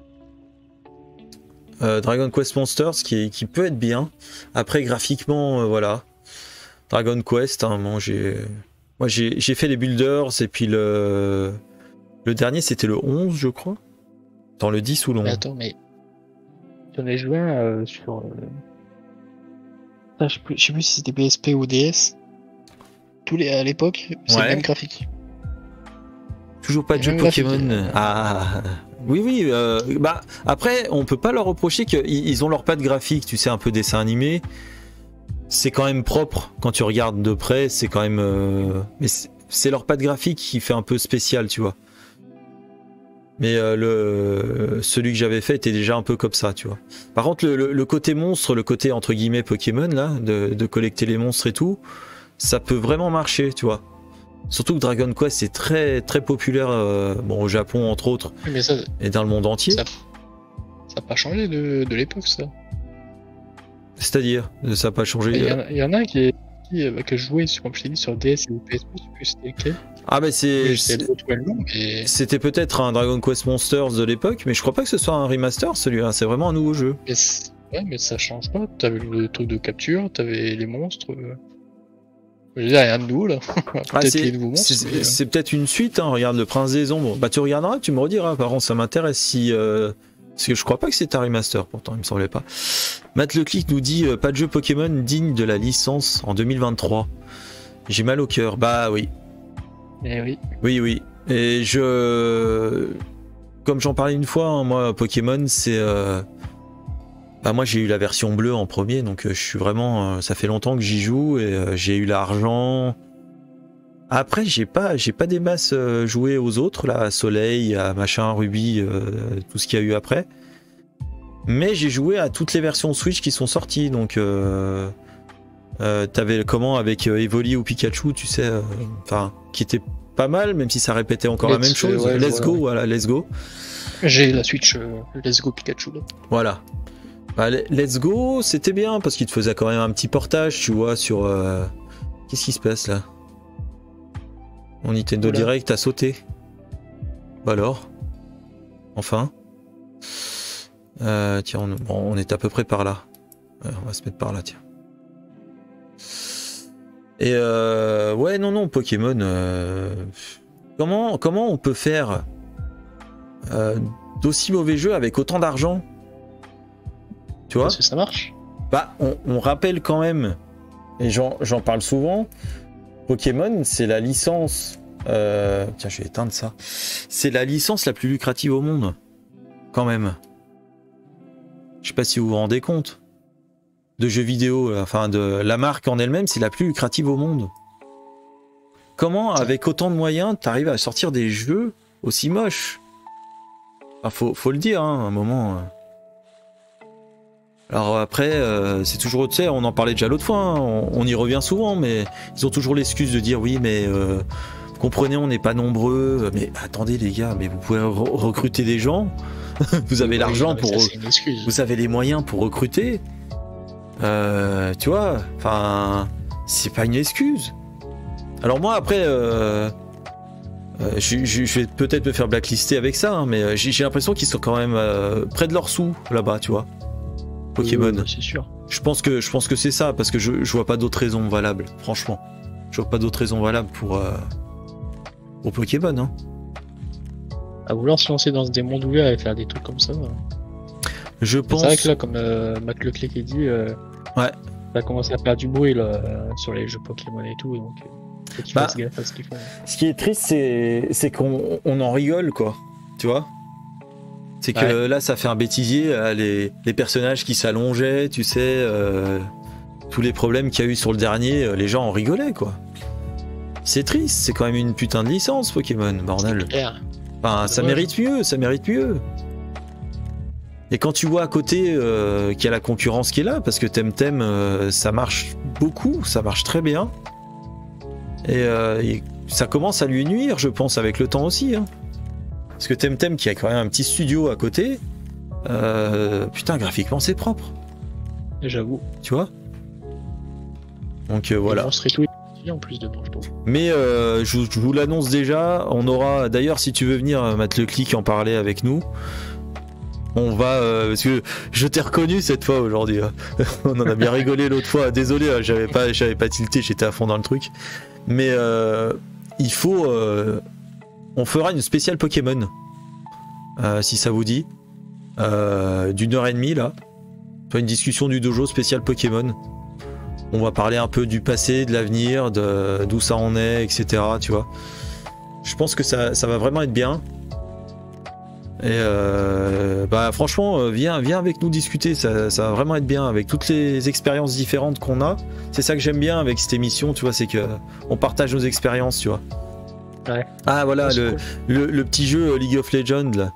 Euh, Dragon Quest Monsters, qui, qui peut être bien. Après, graphiquement, euh, voilà. Dragon Quest, hein, moi j'ai. Moi j'ai fait les Builders, et puis le. Le dernier c'était le onze, je crois. Dans le dix ou le onze. Mais attends, mais. J'en ai joué euh, sur. Euh... Ah, je sais plus, je sais plus si c'était P S P ou D S. Tous les, à l'époque, c'est ouais. le même graphique. Toujours pas de jeu Pokémon. Graphique. Ah. Oui, oui. Euh, bah, après, on peut pas leur reprocher qu'ils ont leur patte graphique, tu sais, un peu dessin animé. C'est quand même propre quand tu regardes de près. C'est quand même. Euh... Mais c'est leur patte graphique qui fait un peu spécial, tu vois. Mais euh, le celui que j'avais fait était déjà un peu comme ça, tu vois. Par contre, le, le, le côté monstre, le côté entre guillemets Pokémon, là, de, de collecter les monstres et tout, ça peut vraiment marcher, tu vois. Surtout que Dragon Quest, c'est très très populaire, euh, bon, au Japon entre autres, mais ça, et dans le monde entier. Ça n'a pas changé de, de l'époque, ça. C'est-à-dire, ça n'a pas changé. Il y, y en a un qui est qui, euh, que je jouais sur, comme je t'ai dit, sur D S et P S P, je sais plus c'était lequel. Ah bah c'est... Mais... C'était peut-être un Dragon Quest Monsters de l'époque, mais je crois pas que ce soit un remaster celui-là, c'est vraiment un nouveau jeu. Mais ouais, mais ça change pas, t'avais le truc de capture, t'avais les monstres... Euh... Je veux dire, rien de nouveau là. Ah, c'est mais... peut-être une suite, hein. Regarde le Prince des Ombres. Bah tu regarderas, tu me rediras, par contre ça m'intéresse si... Euh... Parce que je crois pas que c'est un remaster, pourtant il me semblait pas. Matt Leclick nous dit euh, pas de jeu Pokémon digne de la licence en deux mille vingt-trois. J'ai mal au cœur. Bah oui. Eh oui. Oui, oui. Et je... Comme j'en parlais une fois, hein, moi, Pokémon, c'est... Euh... Bah moi j'ai eu la version bleue en premier, donc euh, je suis vraiment, euh, ça fait longtemps que j'y joue et euh, j'ai eu l'argent. Après j'ai pas, j'ai pas des masses euh, joué aux autres là, à Soleil, à machin, Ruby, euh, tout ce qu'il y a eu après. Mais j'ai joué à toutes les versions Switch qui sont sorties, donc euh, euh, t'avais comment avec euh, Evoli ou Pikachu, tu sais, enfin euh, qui était pas mal, même si ça répétait encore Let's, la même chose. ouais, Let's voilà, go, ouais. voilà, let's go. J'ai la Switch euh, Let's Go Pikachu. Là. Voilà. Bah, let's go, c'était bien parce qu'il te faisait quand même un petit portage, tu vois, sur. Euh... Qu'est-ce qui se passe là? Mon Nintendo Voilà. Direct a sauté. Bah alors. Enfin. Euh, tiens, on... Bon, on est à peu près par là. Ouais, on va se mettre par là, tiens. Et euh... ouais, non, non, Pokémon. Euh... Comment, comment on peut faire euh, d'aussi mauvais jeux avec autant d'argent? Tu vois? Parce que ça marche. Bah, on, on rappelle quand même, et j'en parle souvent, Pokémon, c'est la licence. Euh, tiens, je vais éteindre ça. C'est la licence la plus lucrative au monde. Quand même. Je sais pas si vous vous rendez compte. De jeux vidéo, enfin, de la marque en elle-même, c'est la plus lucrative au monde. Comment, avec autant de moyens, t'arrives à sortir des jeux aussi moches? Enfin, faut, faut le dire, hein, à un moment. Alors après, euh, c'est toujours, tu sais, on en parlait déjà l'autre fois, hein, on, on y revient souvent, mais ils ont toujours l'excuse de dire oui, mais euh, vous comprenez, on n'est pas nombreux. Mais attendez les gars, mais vous pouvez re recruter des gens, vous avez oui, l'argent pour, ça, vous avez les moyens pour recruter. Euh, tu vois, enfin, c'est pas une excuse. Alors moi après, euh, euh, je, je, je vais peut-être me faire blacklister avec ça, hein, mais j'ai l'impression qu'ils sont quand même euh, près de leur sous là-bas, tu vois. Pokémon, oui, c'est sûr. Je pense que je pense que c'est ça parce que je, je vois pas d'autres raisons valables, franchement. Je vois pas d'autres raisons valables pour euh, pour Pokémon. Hein. À vouloir se lancer dans des mondes ouverts et faire des trucs comme ça. Je pense. C'est vrai que là, comme euh, Mac Leclerc qui dit, euh, ouais. ça a commencé à faire du bruit là euh, sur les jeux Pokémon et tout, donc. Faut qu'ils bah, fassent gaffe à ce qu'ils font. Ce qui est triste, c'est c'est qu'on on en rigole quoi, tu vois. C'est que ouais. Là, ça fait un bêtisier, les, les personnages qui s'allongeaient, tu sais, euh, tous les problèmes qu'il y a eu sur le dernier, les gens en rigolaient, quoi. C'est triste, c'est quand même une putain de licence, Pokémon, bordel. Enfin, ça ouais. mérite mieux, ça mérite mieux. Et quand tu vois à côté euh, qu'il y a la concurrence qui est là, parce que Temtem, euh, ça marche beaucoup, ça marche très bien. Et, euh, et ça commence à lui nuire, je pense, avec le temps aussi, hein. Parce que Temtem qui a quand même un petit studio à côté, euh, putain graphiquement c'est propre. J'avoue. Tu vois. Donc euh, voilà. En plus de moi, je trouve. Mais euh, je, je vous l'annonce déjà, on aura d'ailleurs si tu veux venir Matt Leclic en parler avec nous, on va euh, parce que je t'ai reconnu cette fois aujourd'hui. Hein. On en a bien rigolé l'autre fois. Désolé, hein, j'avais pas j'avais pas tilté, j'étais à fond dans le truc. Mais euh, il faut. Euh, On fera une spéciale Pokémon, euh, si ça vous dit, euh, d'une heure et demie là. Une discussion du dojo spécial Pokémon. On va parler un peu du passé, de l'avenir, d'où ça en est, et cetera. Tu vois. Je pense que ça, ça va vraiment être bien. Et euh, bah franchement, viens, viens avec nous discuter. Ça, ça va vraiment être bien avec toutes les expériences différentes qu'on a. C'est ça que j'aime bien avec cette émission, tu vois, c'est que on partage nos expériences, tu vois. Ouais. Ah voilà ouais, le, cool. le, le petit jeu League of Legends là,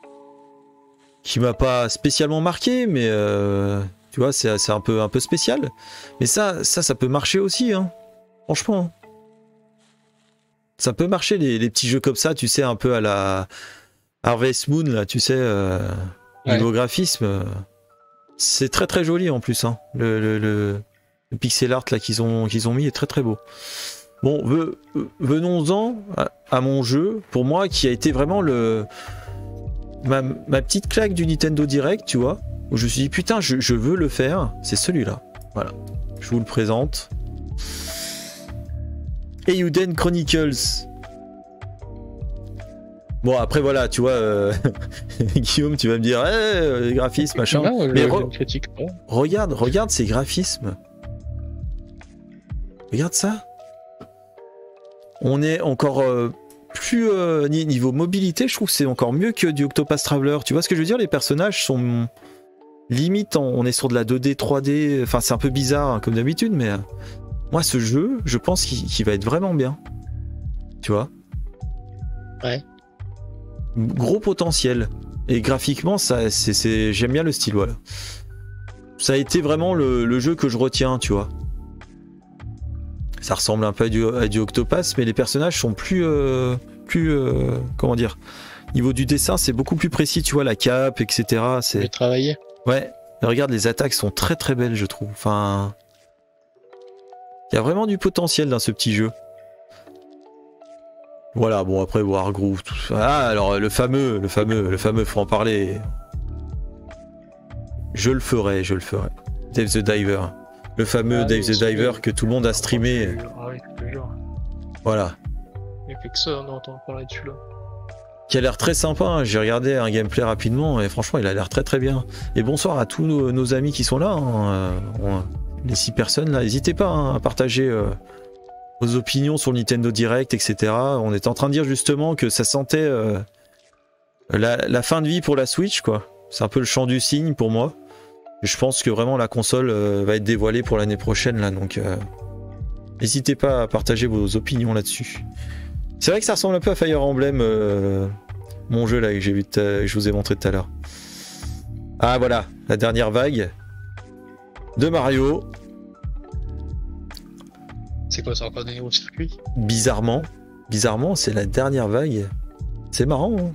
qui m'a pas spécialement marqué, mais euh, tu vois c'est un peu un peu spécial. Mais ça ça ça peut marcher aussi, hein. Franchement. Ça peut marcher les, les petits jeux comme ça, tu sais un peu à la Harvest Moon là, tu sais euh, ouais. Niveau graphisme, euh, c'est très très joli en plus, hein. Le, le, le, le pixel art là qu'ils ont qu'ils ont mis est très très beau. Bon, venons-en à, à mon jeu, pour moi, qui a été vraiment le ma, ma petite claque du Nintendo Direct, tu vois, où je me suis dit, putain, je, je veux le faire, c'est celui-là. Voilà, je vous le présente. Eiyuden Chronicles. Bon, après, voilà, tu vois, euh, Guillaume, tu vas me dire, hey, les graphismes, machin. Non, mais re critique pas. Regarde, regarde ces graphismes. Regarde ça. On est encore euh, plus euh, niveau mobilité, je trouve que c'est encore mieux que du Octopath Traveler. Tu vois ce que je veux dire? Les personnages sont limite on, on est sur de la deux D, trois D, enfin c'est un peu bizarre hein, comme d'habitude, mais euh, moi ce jeu, je pense qu'il qu'il va être vraiment bien. Tu vois? Ouais. Gros potentiel. Et graphiquement, ça, c'est, c'est, j'aime bien le style, voilà. Ça a été vraiment le, le jeu que je retiens, tu vois. Ça ressemble un peu à du, à du Octopass, mais les personnages sont plus... Euh, plus euh, comment dire, niveau du dessin, c'est beaucoup plus précis, tu vois, la cape, et cetera. C'est... travaillé. Ouais, et regarde, les attaques sont très très belles, je trouve. Enfin... Il y a vraiment du potentiel dans ce petit jeu. Voilà, bon après Wargroove, tout ça. Ah, alors le fameux, le fameux, le fameux, faut en parler. Je le ferai, je le ferai. Dave the Diver. Le fameux Ah, Dave oui, the c'est Diver vrai. que tout le monde a streamé. Ah oui, je te jure. Voilà. Il y a fait que ça, on entend parler dessus là. Qui a l'air très sympa, hein. J'ai regardé un gameplay rapidement et franchement il a l'air très très bien. Et bonsoir à tous nos, nos amis qui sont là, hein. Euh, on- les six personnes là, n'hésitez pas hein, à partager euh, vos opinions sur le Nintendo Direct, et cetera. On était en train de dire justement que ça sentait euh, la, la fin de vie pour la Switch, quoi. C'est un peu le chant du cygne pour moi. Je pense que vraiment la console euh, va être dévoilée pour l'année prochaine là, donc euh, n'hésitez pas à partager vos opinions là-dessus. C'est vrai que ça ressemble un peu à Fire Emblem, euh, mon jeu là que j'ai vu, que je vous ai montré tout à l'heure. Ah voilà, la dernière vague de Mario. C'est quoi, c'est encore des nouveaux circuits? Bizarrement, bizarrement, c'est la dernière vague. C'est marrant. Hein.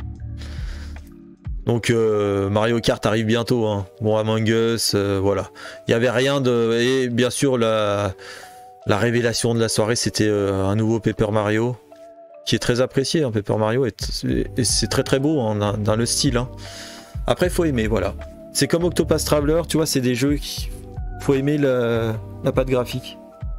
Donc euh, Mario Kart arrive bientôt. Hein. Bon, Among Us, euh, voilà. Il n'y avait rien de. Et bien sûr, la, la révélation de la soirée, c'était euh, un nouveau Paper Mario, qui est très apprécié. Hein, Paper Mario, et, et c'est très très beau hein, dans, dans le style. Hein. Après, faut aimer, voilà. C'est comme Octopath Traveler, tu vois, c'est des jeux qui. Faut aimer la, la patte graphique.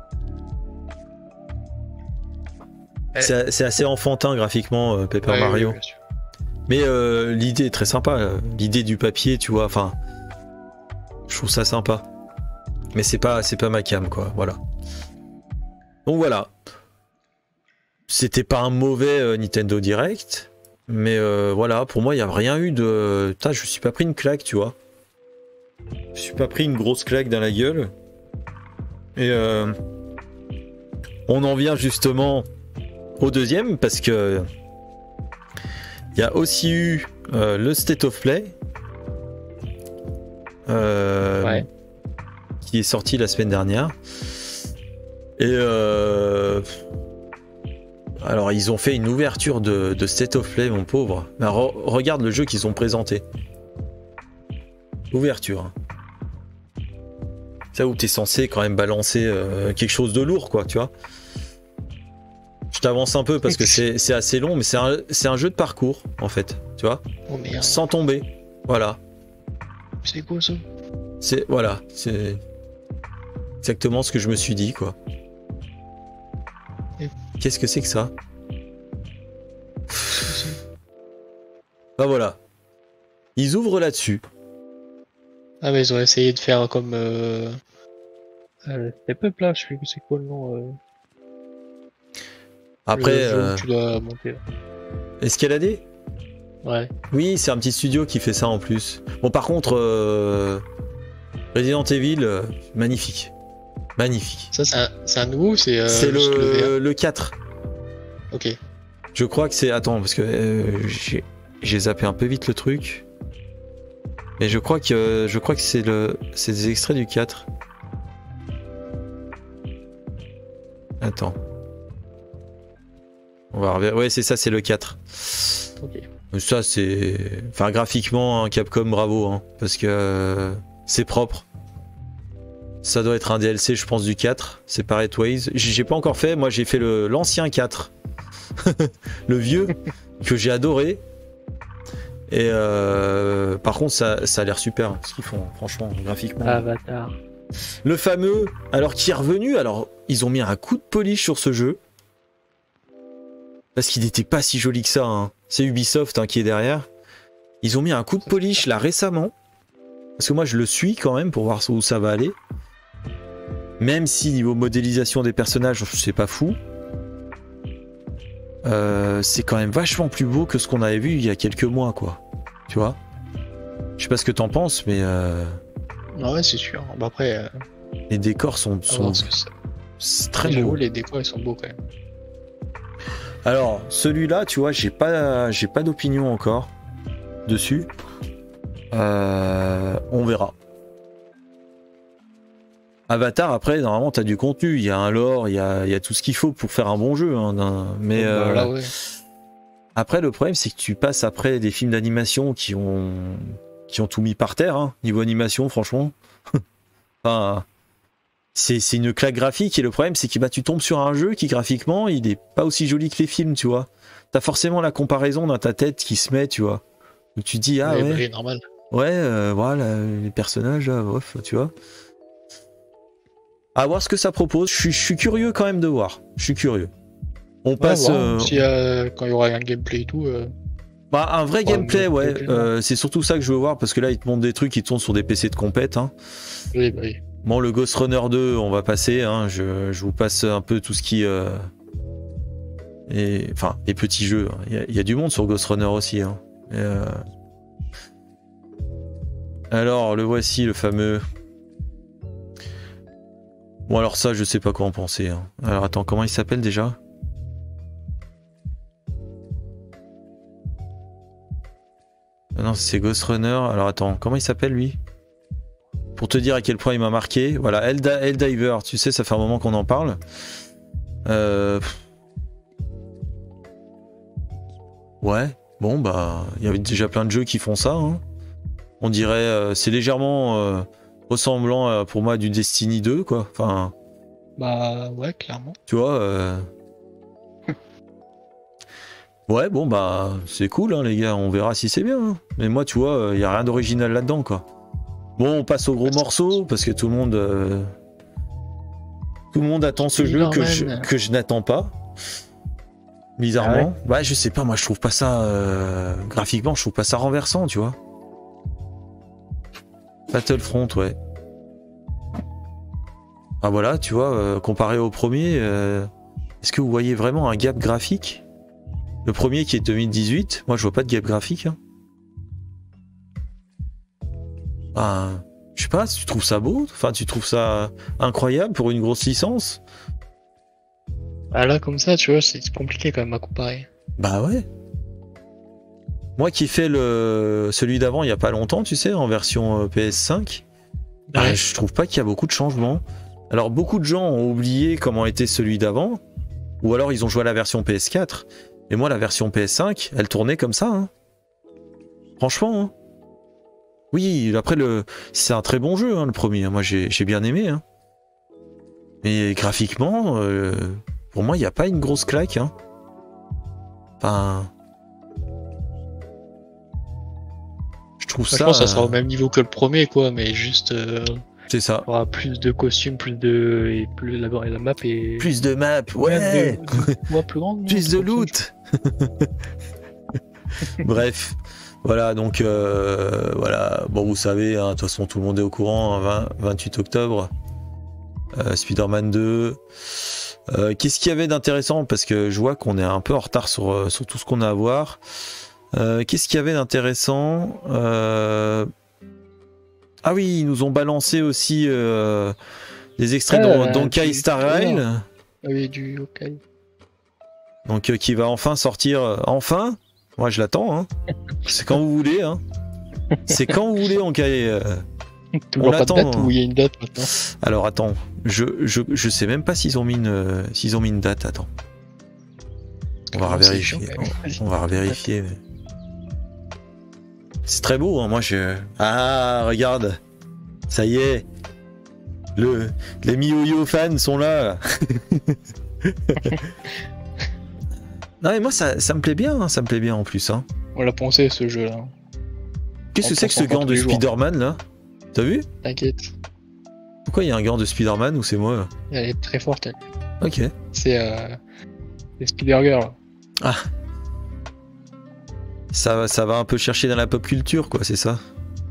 C'est c'est assez enfantin graphiquement, euh, Paper Ouais, Mario. oui, bien sûr. Mais euh, l'idée est très sympa. euh, L'idée du papier, tu vois. Enfin, je trouve ça sympa. Mais c'est pas, c'est pas ma cam, quoi. Voilà. Donc voilà. C'était pas un mauvais euh, Nintendo Direct, mais euh, voilà. Pour moi, il y a rien eu de. Putain, je me suis pas pris une claque, tu vois. Je me suis pas pris une grosse claque dans la gueule. Et euh, on en vient justement au deuxième parce que il y a aussi eu euh, le State of Play euh, Ouais. qui est sorti la semaine dernière. Et euh, alors ils ont fait une ouverture de, de State of Play, mon pauvre. Mais re- regarde le jeu qu'ils ont présenté. Ouverture. Hein. Ça où t'es censé quand même balancer euh, quelque chose de lourd, quoi, tu vois. Je t'avance un peu parce que c'est c'est assez long, mais c'est un, c'est un jeu de parcours, en fait, tu vois. Oh merde. Sans tomber. Voilà. C'est quoi ça? C'est voilà, c'est exactement ce que je me suis dit, quoi. Et- Qu'est-ce que c'est que ça? Bah voilà. Ils ouvrent là-dessus. Ah mais ils ont essayé de faire comme euh... euh, Step Up là, je sais plus c'est quoi le nom. Euh... Après, le jeu où euh, tu dois monter. Là. escalader? Ouais. Oui, c'est un petit studio qui fait ça en plus. Bon, par contre, euh, Resident Evil, euh, magnifique. Magnifique. Ça c'est un, c'est un nouveau ou c'est euh, c'est juste le, le, V le quatre. R? Ok. Je crois que c'est... Attends, parce que euh, j'ai j'ai zappé un peu vite le truc. Mais je crois que je crois que c'est le c'est des extraits du quatre. Attends. On va rever- Ouais, c'est ça, c'est le quatre. Ok. Ça, c'est... Enfin, graphiquement, hein, Capcom, bravo. Hein, parce que euh, c'est propre. Ça doit être un D L C, je pense, du quatre. C'est Separate Ways. J'ai j'ai pas encore fait. Moi, j'ai fait le l'ancien quatre. Le vieux, que j'ai adoré. Et euh, par contre, ça, ça a l'air super, hein, ce qu'ils font, franchement, graphiquement. Avatar. Le fameux, alors qui est revenu, alors ils ont mis un coup de polish sur ce jeu. Parce qu'il n'était pas si joli que ça. Hein. C'est Ubisoft hein, qui est derrière. Ils ont mis un coup de polish là récemment. Parce que moi je le suis quand même pour voir où ça va aller. Même si niveau modélisation des personnages, c'est pas fou. Euh, c'est quand même vachement plus beau que ce qu'on avait vu il y a quelques mois, quoi. Tu vois ? Je sais pas ce que t'en penses, mais euh, Ah ouais, c'est sûr. Bah après, euh, les décors sont, on va sont voir ce que c'est. c'est très J'avoue, beaux. les décors ils sont beaux quand même. Alors, celui-là, tu vois, j'ai pas, j'ai pas d'opinion encore dessus. Euh, on verra. Avatar, après, normalement, t'as du contenu. Il y a un lore, il y a, il y a tout ce qu'il faut pour faire un bon jeu. Hein, d'un- mais Donc, bah, euh, là, ouais. après, le problème, c'est que tu passes après des films d'animation qui ont, qui ont tout mis par terre, hein, niveau animation, franchement. Enfin, c'est c'est une claque graphique, et le problème, c'est que bah, tu tombes sur un jeu qui, graphiquement, il est pas aussi joli que les films, tu vois. T'as forcément la comparaison dans ta tête qui se met, tu vois. Où tu te dis, ah Ouais, ouais, bah, c'est normal. ouais, euh, voilà, les personnages, là, ouf, tu vois. À voir ce que ça propose. Je suis, je suis curieux quand même de voir. Je suis curieux. On Ouais, passe. voir, euh, si, euh, quand il y aura un gameplay et tout. euh, bah, un vrai Ouais, gameplay, mais- ouais. Euh, c'est surtout ça que je veux voir, parce que là, ils te montrent des trucs qui tournent sur des P C de compète. Hein. Oui, bah oui. Bon, le Ghost Runner deux, on va passer. Hein. Je, je vous passe un peu tout ce qui. Euh... Et, enfin, les petits jeux. Il y, a, il y a du monde sur Ghost Runner aussi. Hein. Et, euh... Alors, le voici, le fameux. Bon, alors ça, je sais pas quoi en penser. Hein. Alors, attends, comment il s'appelle déjà? Ah non, c'est Ghost Runner. Alors, attends, comment il s'appelle lui? Pour te dire à quel point il m'a marqué. Voilà, Helda- Helldiver, tu sais, ça fait un moment qu'on en parle. Euh... Ouais, bon, bah, il y avait déjà plein de jeux qui font ça. Hein. On dirait, euh, c'est légèrement euh, ressemblant euh, pour moi du Destiny deux, quoi. Enfin, Bah ouais, clairement. tu vois. Euh... Ouais, bon, bah, c'est cool, hein, les gars. On verra si c'est bien. Hein. Mais moi, tu vois, il n'y a rien d'original là-dedans, quoi. Bon, on passe au gros morceau parce que tout le monde, euh... tout le monde attend ce jeu que je, que je n'attends pas. Bizarrement. Ah ouais, ouais, je sais pas, moi je trouve pas ça euh... graphiquement, je trouve pas ça renversant, tu vois. Battlefront, ouais. Ah voilà, tu vois, euh, comparé au premier, euh... est-ce que vous voyez vraiment un gap graphique? Le premier qui est deux mille dix-huit, moi je vois pas de gap graphique. Hein. Ben, je sais pas, tu trouves ça beau? Enfin, tu trouves ça incroyable pour une grosse licence? Ah là, comme ça, tu vois, c'est compliqué quand même à comparer. Bah ouais. Moi qui ai fait le... celui d'avant il y a pas longtemps, tu sais, en version P S cinq, bah, ouais. Je trouve pas qu'il y a beaucoup de changements. Alors, beaucoup de gens ont oublié comment était celui d'avant, ou alors ils ont joué à la version P S quatre, et moi, la version P S cinq, elle tournait comme ça. Hein. Franchement, hein. Oui, après, le... c'est un très bon jeu, hein, le premier. Moi, j'ai bien aimé. Hein. Mais graphiquement, euh, pour moi, il n'y a pas une grosse claque. Hein. Enfin... Je trouve ça... Je pense que ça sera au même niveau que le premier, quoi, mais juste... Euh, c'est ça. Il y aura plus de costumes, plus de... Et plus la, la map est... Plus de maps, ouais, de... plus grande. Plus de loot. Bref... Voilà, donc euh, voilà, bon vous savez, hein, de toute façon tout le monde est au courant, hein, vingt-huit octobre, euh, Spider-Man deux. Euh, Qu'est-ce qu'il y avait d'intéressant? Parce que je vois qu'on est un peu en retard sur, sur tout ce qu'on a à voir. Euh, Qu'est-ce qu'il y avait d'intéressant? euh... Ah oui, ils nous ont balancé aussi euh, des extraits ah, d'Honkai Star Rail. Ah oui, du Honkai. Donc euh, qui va enfin sortir, euh, enfin. Moi je l'attends, hein. C'est quand vous voulez, hein. C'est quand vous voulez, Honkai. Euh... On l'attend. Hein. Où il y a une date maintenant. Alors attends, je, je, je sais même pas s'ils ont mis une euh, s'ils ont mis une date. Attends, on va vérifier. On, on va vérifier. Mais... C'est très beau, hein. Moi je. Ah regarde, ça y est, le les MiYoYo fans sont là. Non mais moi ça, ça me plaît bien, hein, ça me plaît bien en plus. Hein. On l'a pensé ce jeu là. Qu'est-ce que c'est que ce gant de Spider-Man là? T'as vu? T'inquiète. Pourquoi il y a un gant de Spider-Man ou c'est moi là? Elle est très forte elle. Ok. C'est euh... Spider-Girl. Ah. Ça, ça va un peu chercher dans la pop culture quoi, c'est ça?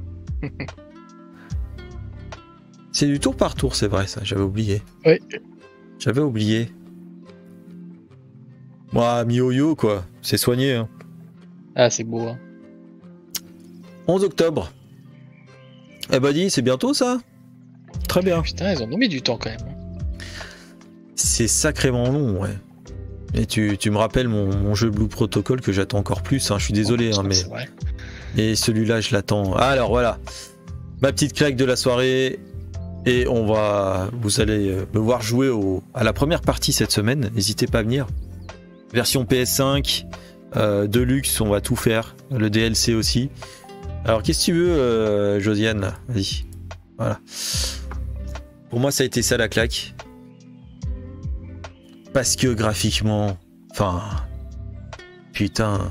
C'est du tour par tour, c'est vrai ça, j'avais oublié. Oui. J'avais oublié. Ouah, MiYoYo quoi, c'est soigné. Hein. Ah, c'est beau. Hein. onze octobre, Eh bah dis, c'est bientôt ça. Très bien. Putain, ils ont mis du temps quand même. C'est sacrément long, ouais. Et tu, tu me rappelles mon, mon jeu Blue Protocol que j'attends encore plus, hein. Je suis désolé, oh, hein, mais... Vrai. Et celui-là, je l'attends. Ah, alors voilà, ma petite claque de la soirée. Et on va... Vous allez me voir jouer au, à la première partie cette semaine. N'hésitez pas à venir. Version P S cinq, euh, Deluxe, on va tout faire. Le D L C aussi. Alors, qu'est-ce que tu veux, euh, Josiane? Vas-y. Voilà. Pour moi, ça a été ça la claque. Parce que graphiquement... Enfin... Putain...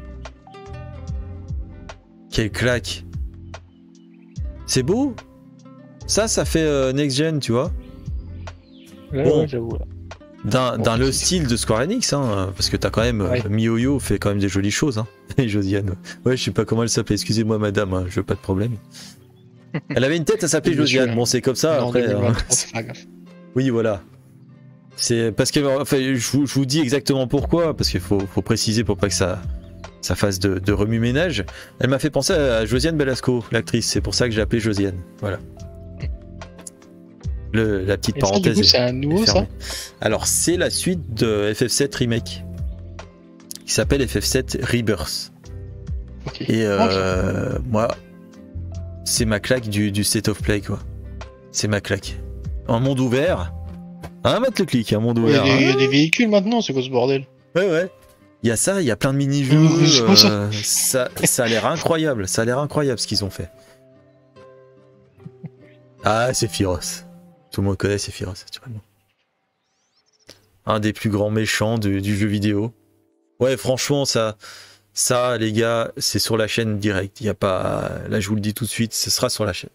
Quelle claque. C'est beau. Ça, ça fait euh, next gen, tu vois. Ouais, bon, ouais, j'avoue. D'un Bon, dans le style de Square Enix, hein, parce que t'as quand même ouais. euh, MiYoYo fait quand même des jolies choses. Hein. Et Josiane. Ouais, je sais pas comment elle s'appelait. Excusez-moi, madame, hein, je veux pas de problème. Elle avait une tête à s'appeler Josiane. Bon, c'est comme ça. Non, Après, deux mille vingt-trois, hein. c'est pas grave. Oui, voilà. C'est parce que, enfin, je vous, je vous dis exactement pourquoi, parce qu'il faut, faut préciser pour pas que ça. sa phase de, de remue-ménage, elle m'a fait penser à Josiane Belasco, l'actrice. C'est pour ça que j'ai appelé Josiane. Voilà. Le, la petite Et ça, parenthèse. du coup, c'est un nouveau, ça? Alors, c'est la suite de F F sept Remake, qui s'appelle F F sept Rebirth. Okay. Et euh, okay. moi, c'est ma claque du, du State of Play, quoi. C'est ma claque. Un monde ouvert. Ah, mettre le clic, un monde ouvert. Il y a des, hein. il y a des véhicules maintenant, c'est quoi ce bordel? Ouais, ouais. Il y a ça, il y a plein de mini-jeux. Euh, euh, ça, ça a l'air incroyable. Ça a l'air incroyable ce qu'ils ont fait. Ah, c'est Sephiroth. Tout le monde connaît Sephiroth, naturellement. Un des plus grands méchants du, du jeu vidéo. Ouais, franchement, ça, ça, les gars, c'est sur la chaîne direct. Il y a pas. Là, je vous le dis tout de suite, ce sera sur la chaîne.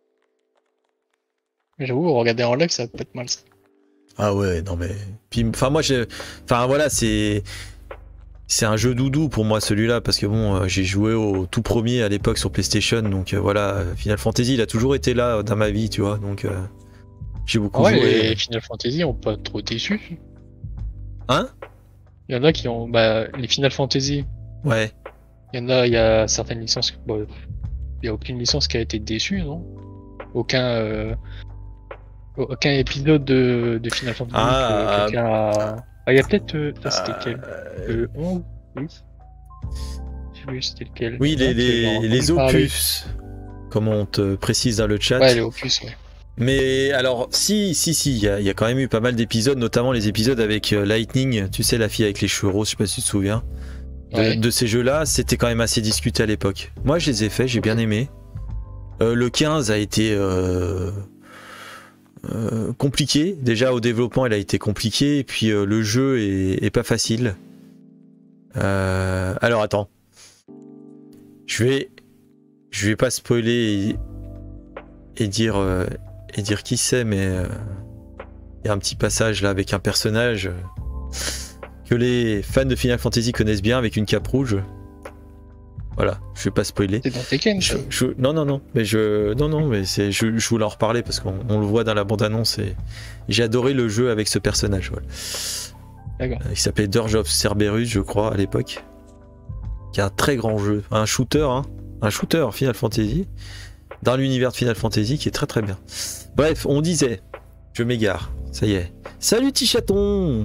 J'avoue, regarder en live, ça peut être mal. Ça. Ah ouais, non mais. Puis, enfin, moi, j'ai. Enfin, voilà, c'est. C'est un jeu doudou pour moi celui-là parce que bon euh, j'ai joué au tout premier à l'époque sur PlayStation donc euh, voilà Final Fantasy il a toujours été là dans ma vie tu vois donc euh, j'ai beaucoup ouais, joué. Les Final Fantasy ont pas trop déçu. Hein? Il y en a qui ont bah les Final Fantasy. Ouais. Il y en a il y a certaines licences bon, il y a aucune licence qui a été déçue non? Aucun euh, aucun épisode de, de Final Fantasy ah, que quelqu'un a ah, il y a peut-être. Euh, c'était quel Le onze Oui. Je sais plus, c'était lequel Oui, les, les, les opus, comme on te précise dans le chat. Ouais, les opus, ouais. Mais alors, si, si, si, il y, y a quand même eu pas mal d'épisodes, notamment les épisodes avec euh, Lightning, tu sais, la fille avec les cheveux roses, je sais pas si tu te souviens. De, ouais. de ces jeux-là, c'était quand même assez discuté à l'époque. Moi, je les ai faits, j'ai bien aimé. Euh, le quinze a été. Euh... Euh, compliqué, déjà au développement il a été compliqué et puis euh, le jeu est, est pas facile. Euh, alors attends, je vais, je vais pas spoiler et, et dire euh, et dire qui c'est, mais il euh, y a un petit passage là avec un personnage euh, que les fans de Final Fantasy connaissent bien avec une cape rouge. Voilà, je vais pas spoiler. C'est dans Tekken. Je, je, non, non, non, mais je, non, non, mais c'est, je, je voulais en reparler parce qu'on on le voit dans la bande-annonce et j'ai adoré le jeu avec ce personnage. Voilà. D'accord. Il s'appelait Dirge of Cerberus, je crois, à l'époque. Qui est un très grand jeu, un shooter, hein, un shooter Final Fantasy dans l'univers de Final Fantasy qui est très très bien. Bref, on disait, je m'égare, ça y est. Salut petit chaton.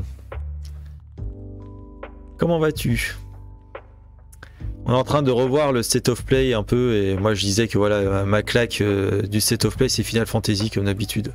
Comment vas-tu? On est en train de revoir le State of Play un peu et moi je disais que voilà ma claque euh, du State of Play c'est Final Fantasy comme d'habitude.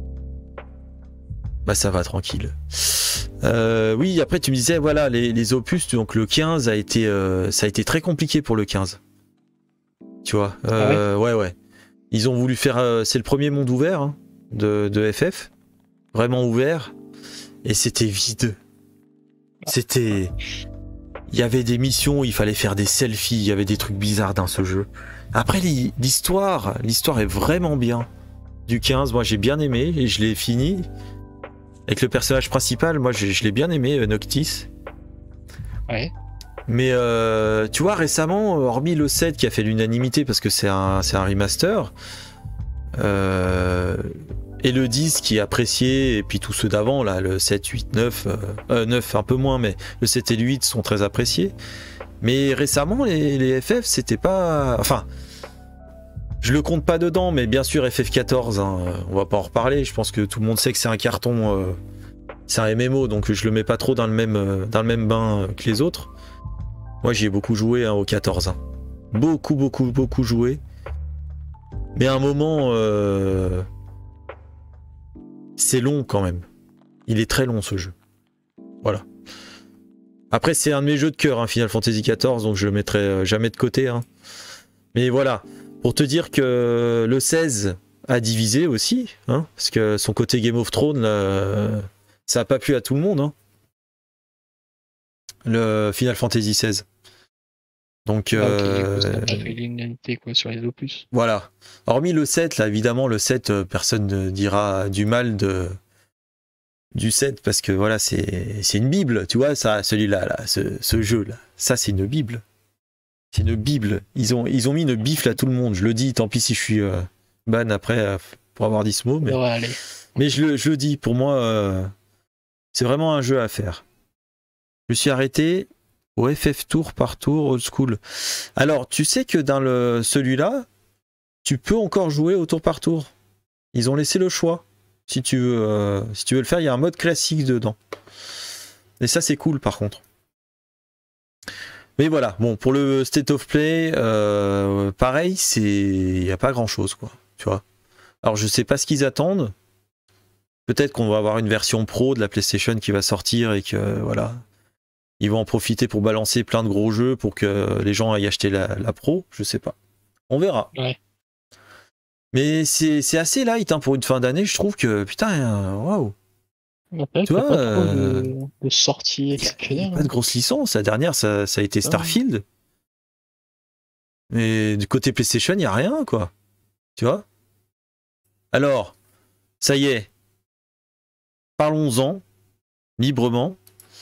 Bah ça va tranquille. Euh, oui après tu me disais voilà les, les opus donc le quinze a été euh, ça a été très compliqué pour le quinze. Tu vois euh, ah ouais. ouais ouais. Ils ont voulu faire euh, c'est le premier monde ouvert hein, de, de F F vraiment ouvert et c'était vide. C'était il y avait des missions où il fallait faire des selfies, il y avait des trucs bizarres dans ce jeu. Après, l'histoire, l'histoire est vraiment bien. Du quinze, moi j'ai bien aimé et je l'ai fini. Avec le personnage principal, moi je, je l'ai bien aimé, Noctis. Ouais. Mais euh, tu vois, récemment, hormis le sept qui a fait l'unanimité parce que c'est un, c'est un remaster, euh, et le dix qui est apprécié, et puis tous ceux d'avant, là, le sept, huit, neuf, euh, neuf un peu moins, mais le sept et le huit sont très appréciés. Mais récemment, les, les F F, c'était pas... Enfin, Je le compte pas dedans, mais bien sûr F F quatorze, hein, on va pas en reparler. Je pense que tout le monde sait que c'est un carton, euh, c'est un M M O, donc je le mets pas trop dans le même, euh, dans le même bain que les autres. Moi j'y ai beaucoup joué hein, au quatorze. Hein. Beaucoup, beaucoup, beaucoup joué. Mais à un moment, euh, c'est long quand même. Il est très long ce jeu. Voilà. Après c'est un de mes jeux de cœur, hein, Final Fantasy quatorze, donc je le mettrai jamais de côté. Hein. Mais voilà. Pour te dire que le seize a divisé aussi, hein, parce que son côté Game of Thrones, là, ça n'a pas plu à tout le monde. Hein, le Final Fantasy seize. Donc, Ah, ok, euh, ça n'a pas fait l'unanimité quoi, sur les opus. Voilà. Hormis le sept, là, évidemment, le sept, personne ne dira du mal de, du sept, parce que voilà, c'est une Bible, tu vois, ça, celui-là, là, ce, ce jeu-là, ça, c'est une Bible. C'est une Bible. Ils ont, ils ont mis une bifle à tout le monde. Je le dis, tant pis si je suis euh, ban après euh, pour avoir dit ce mot. Mais, ouais, mais je, le, je le dis, pour moi, euh, c'est vraiment un jeu à faire. Je suis arrêté au F F tour par tour old school. Alors, tu sais que dans le, celui-là, tu peux encore jouer au tour par tour. Ils ont laissé le choix. Si tu veux, euh, si tu veux le faire, il y a un mode classique dedans. Et ça, c'est cool par contre. Mais voilà, bon, pour le State of Play, euh, pareil, c'est, il n'y a pas grand chose, quoi, tu vois. Alors, je sais pas ce qu'ils attendent. Peut-être qu'on va avoir une version pro de la PlayStation qui va sortir et que, voilà, ils vont en profiter pour balancer plein de gros jeux pour que les gens aillent acheter la, la pro, je sais pas. On verra. Ouais. Mais c'est assez light hein, pour une fin d'année, je trouve que, putain, waouh. Après, tu vois, pas trop euh, de, de sorties exceptionnelles. Pas de grosse licence. La dernière, ça, ça a été Starfield. Mais du côté PlayStation, il n'y a rien, quoi. Tu vois? Alors, ça y est. Parlons-en, librement.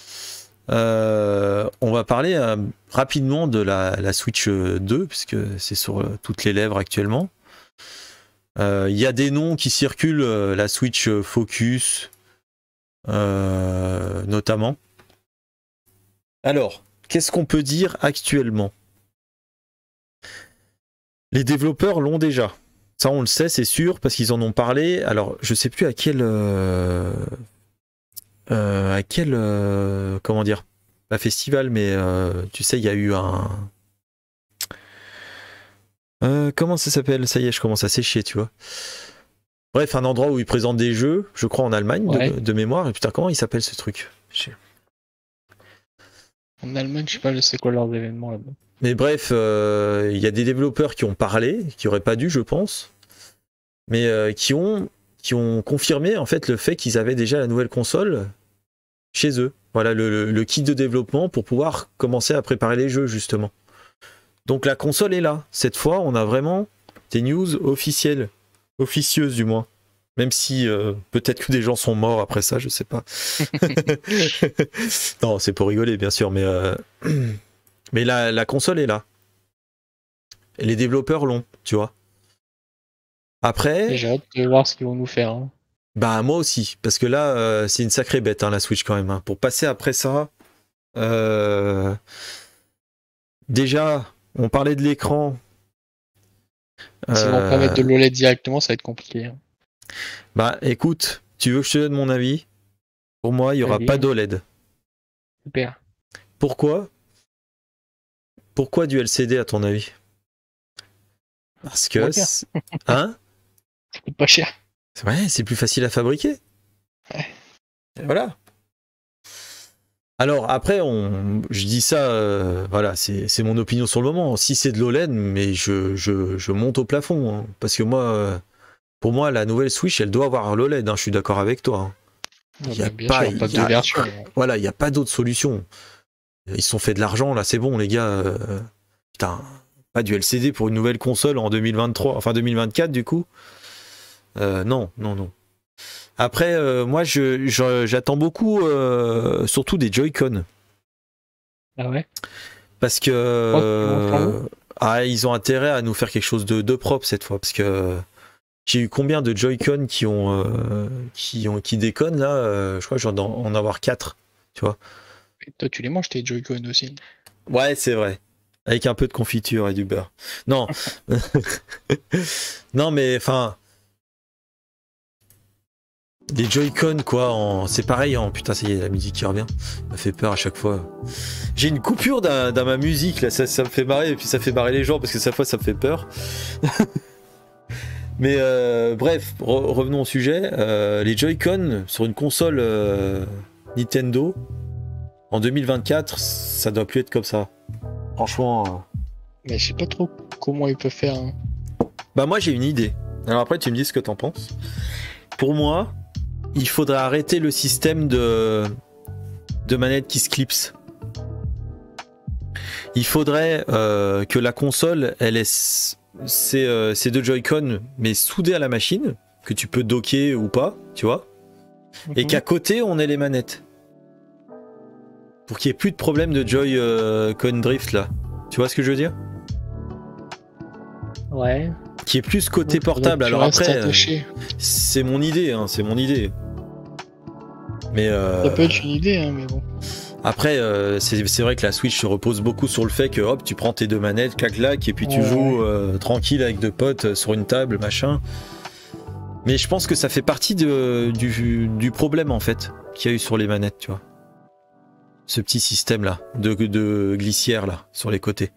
Euh, on va parler euh, rapidement de la, la Switch deux, puisque c'est sur euh, toutes les lèvres actuellement. Il euh, y a des noms qui circulent, euh, la Switch Focus... Euh, notamment. Alors, qu'est-ce qu'on peut dire actuellement? Les développeurs l'ont déjà. Ça, on le sait, c'est sûr, parce qu'ils en ont parlé. Alors, je sais plus à quel... Euh, euh, à quel... Euh, comment dire? Pas festival, mais euh, tu sais, il y a eu un... Euh, comment ça s'appelle? Ça y est, je commence à sécher, tu vois. Bref, un endroit où ils présentent des jeux, je crois en Allemagne, ouais. de, de mémoire. Et putain, comment il s'appelle ce truc? En Allemagne, je sais pas, je sais quoi leurs événements là-bas. Mais bref, il euh, y a des développeurs qui ont parlé, qui n'auraient pas dû, je pense, mais euh, qui, ont, qui ont confirmé en fait le fait qu'ils avaient déjà la nouvelle console chez eux. Voilà, le, le, le kit de développement pour pouvoir commencer à préparer les jeux, justement. Donc la console est là. Cette fois, on a vraiment des news officielles. Officieuse du moins, même si euh, peut-être que des gens sont morts après ça, je sais pas. Non, c'est pour rigoler bien sûr, mais euh... mais la, la console est là. Et les développeurs l'ont, tu vois. Après, j'ai hâte de voir ce qu'ils vont nous faire. Hein. Bah moi aussi, parce que là euh, c'est une sacrée bête hein, la Switch quand même. Hein. Pour passer après ça, euh... déjà, on parlait de l'écran. Si euh... on peut mettre de l'O L E D directement, ça va être compliqué. Hein. Bah écoute, tu veux que je te donne mon avis? Pour moi, il n'y aura Allez. pas d'O L E D. Super. Pourquoi? Pourquoi du L C D à ton avis? Parce que... Hein? Ça coûte pas cher. Ouais, c'est plus facile à fabriquer. Ouais. Et voilà. Alors après, on, je dis ça, euh, voilà, c'est mon opinion sur le moment. Si c'est de l'O L E D, mais je, je, je monte au plafond. Hein, parce que moi, euh, pour moi, la nouvelle Switch, elle doit avoir l'O L E D. Hein, je suis d'accord avec toi. Hein. Il n'y a, bien pas, sûr, pas de version. Voilà, il n'y a pas d'autre solution. Ils se sont fait de l'argent, là, c'est bon, les gars. Euh, putain, pas du L C D pour une nouvelle console en deux mille vingt-trois, enfin deux mille vingt-quatre, du coup. Euh, non, non, non. Après, euh, moi, je, je, j'attends beaucoup, euh, surtout des Joy-Con. Ah ouais? Parce que euh, ah, ils ont intérêt à nous faire quelque chose de, de propre cette fois. Parce que j'ai eu combien de Joy-Con qui ont, euh, qui ont qui déconnent là euh, je crois que je vais en, en avoir quatre, tu vois. Et toi, tu les manges tes Joy-Con aussi. Ouais, c'est vrai. Avec un peu de confiture et du beurre. Non. Non, mais enfin. Les Joy-Con, quoi. En... C'est pareil. En... Putain, ça y est, la musique qui revient. Ça m'a fait peur à chaque fois. J'ai une coupure dans, dans ma musique, là. Ça, ça me fait marrer. Et puis ça fait marrer les gens parce que cette fois, ça me fait peur. Mais euh, bref, re revenons au sujet. Euh, les Joy-Con sur une console euh, Nintendo en deux mille vingt-quatre, ça doit plus être comme ça. Franchement. Euh... Mais je sais pas trop comment ils peuvent faire. Hein. Bah moi j'ai une idée. Alors après tu me dis ce que t'en penses. Pour moi, il faudrait arrêter le système de de manette qui se clipse. Il faudrait euh, que la console, elle ait ces, euh, ces deux Joy-Con, mais soudés à la machine, que tu peux docker ou pas, tu vois, mm-hmm. et qu'à côté, on ait les manettes. Pour qu'il n'y ait plus de problème de Joy-Con euh, Drift, là. Tu vois ce que je veux dire? Ouais. Qui est plus ce côté portable. Alors après, euh, c'est mon idée, hein, c'est mon idée. Mais euh, ça peut être une idée, hein, mais bon. Après, euh, c'est vrai que la Switch se repose beaucoup sur le fait que hop, tu prends tes deux manettes, clac-clac, et puis tu ouais, joues euh, tranquille avec deux potes euh, sur une table, machin. Mais je pense que ça fait partie de, du, du problème en fait qu'il y a eu sur les manettes, tu vois. Ce petit système là, de, de glissière là, sur les côtés.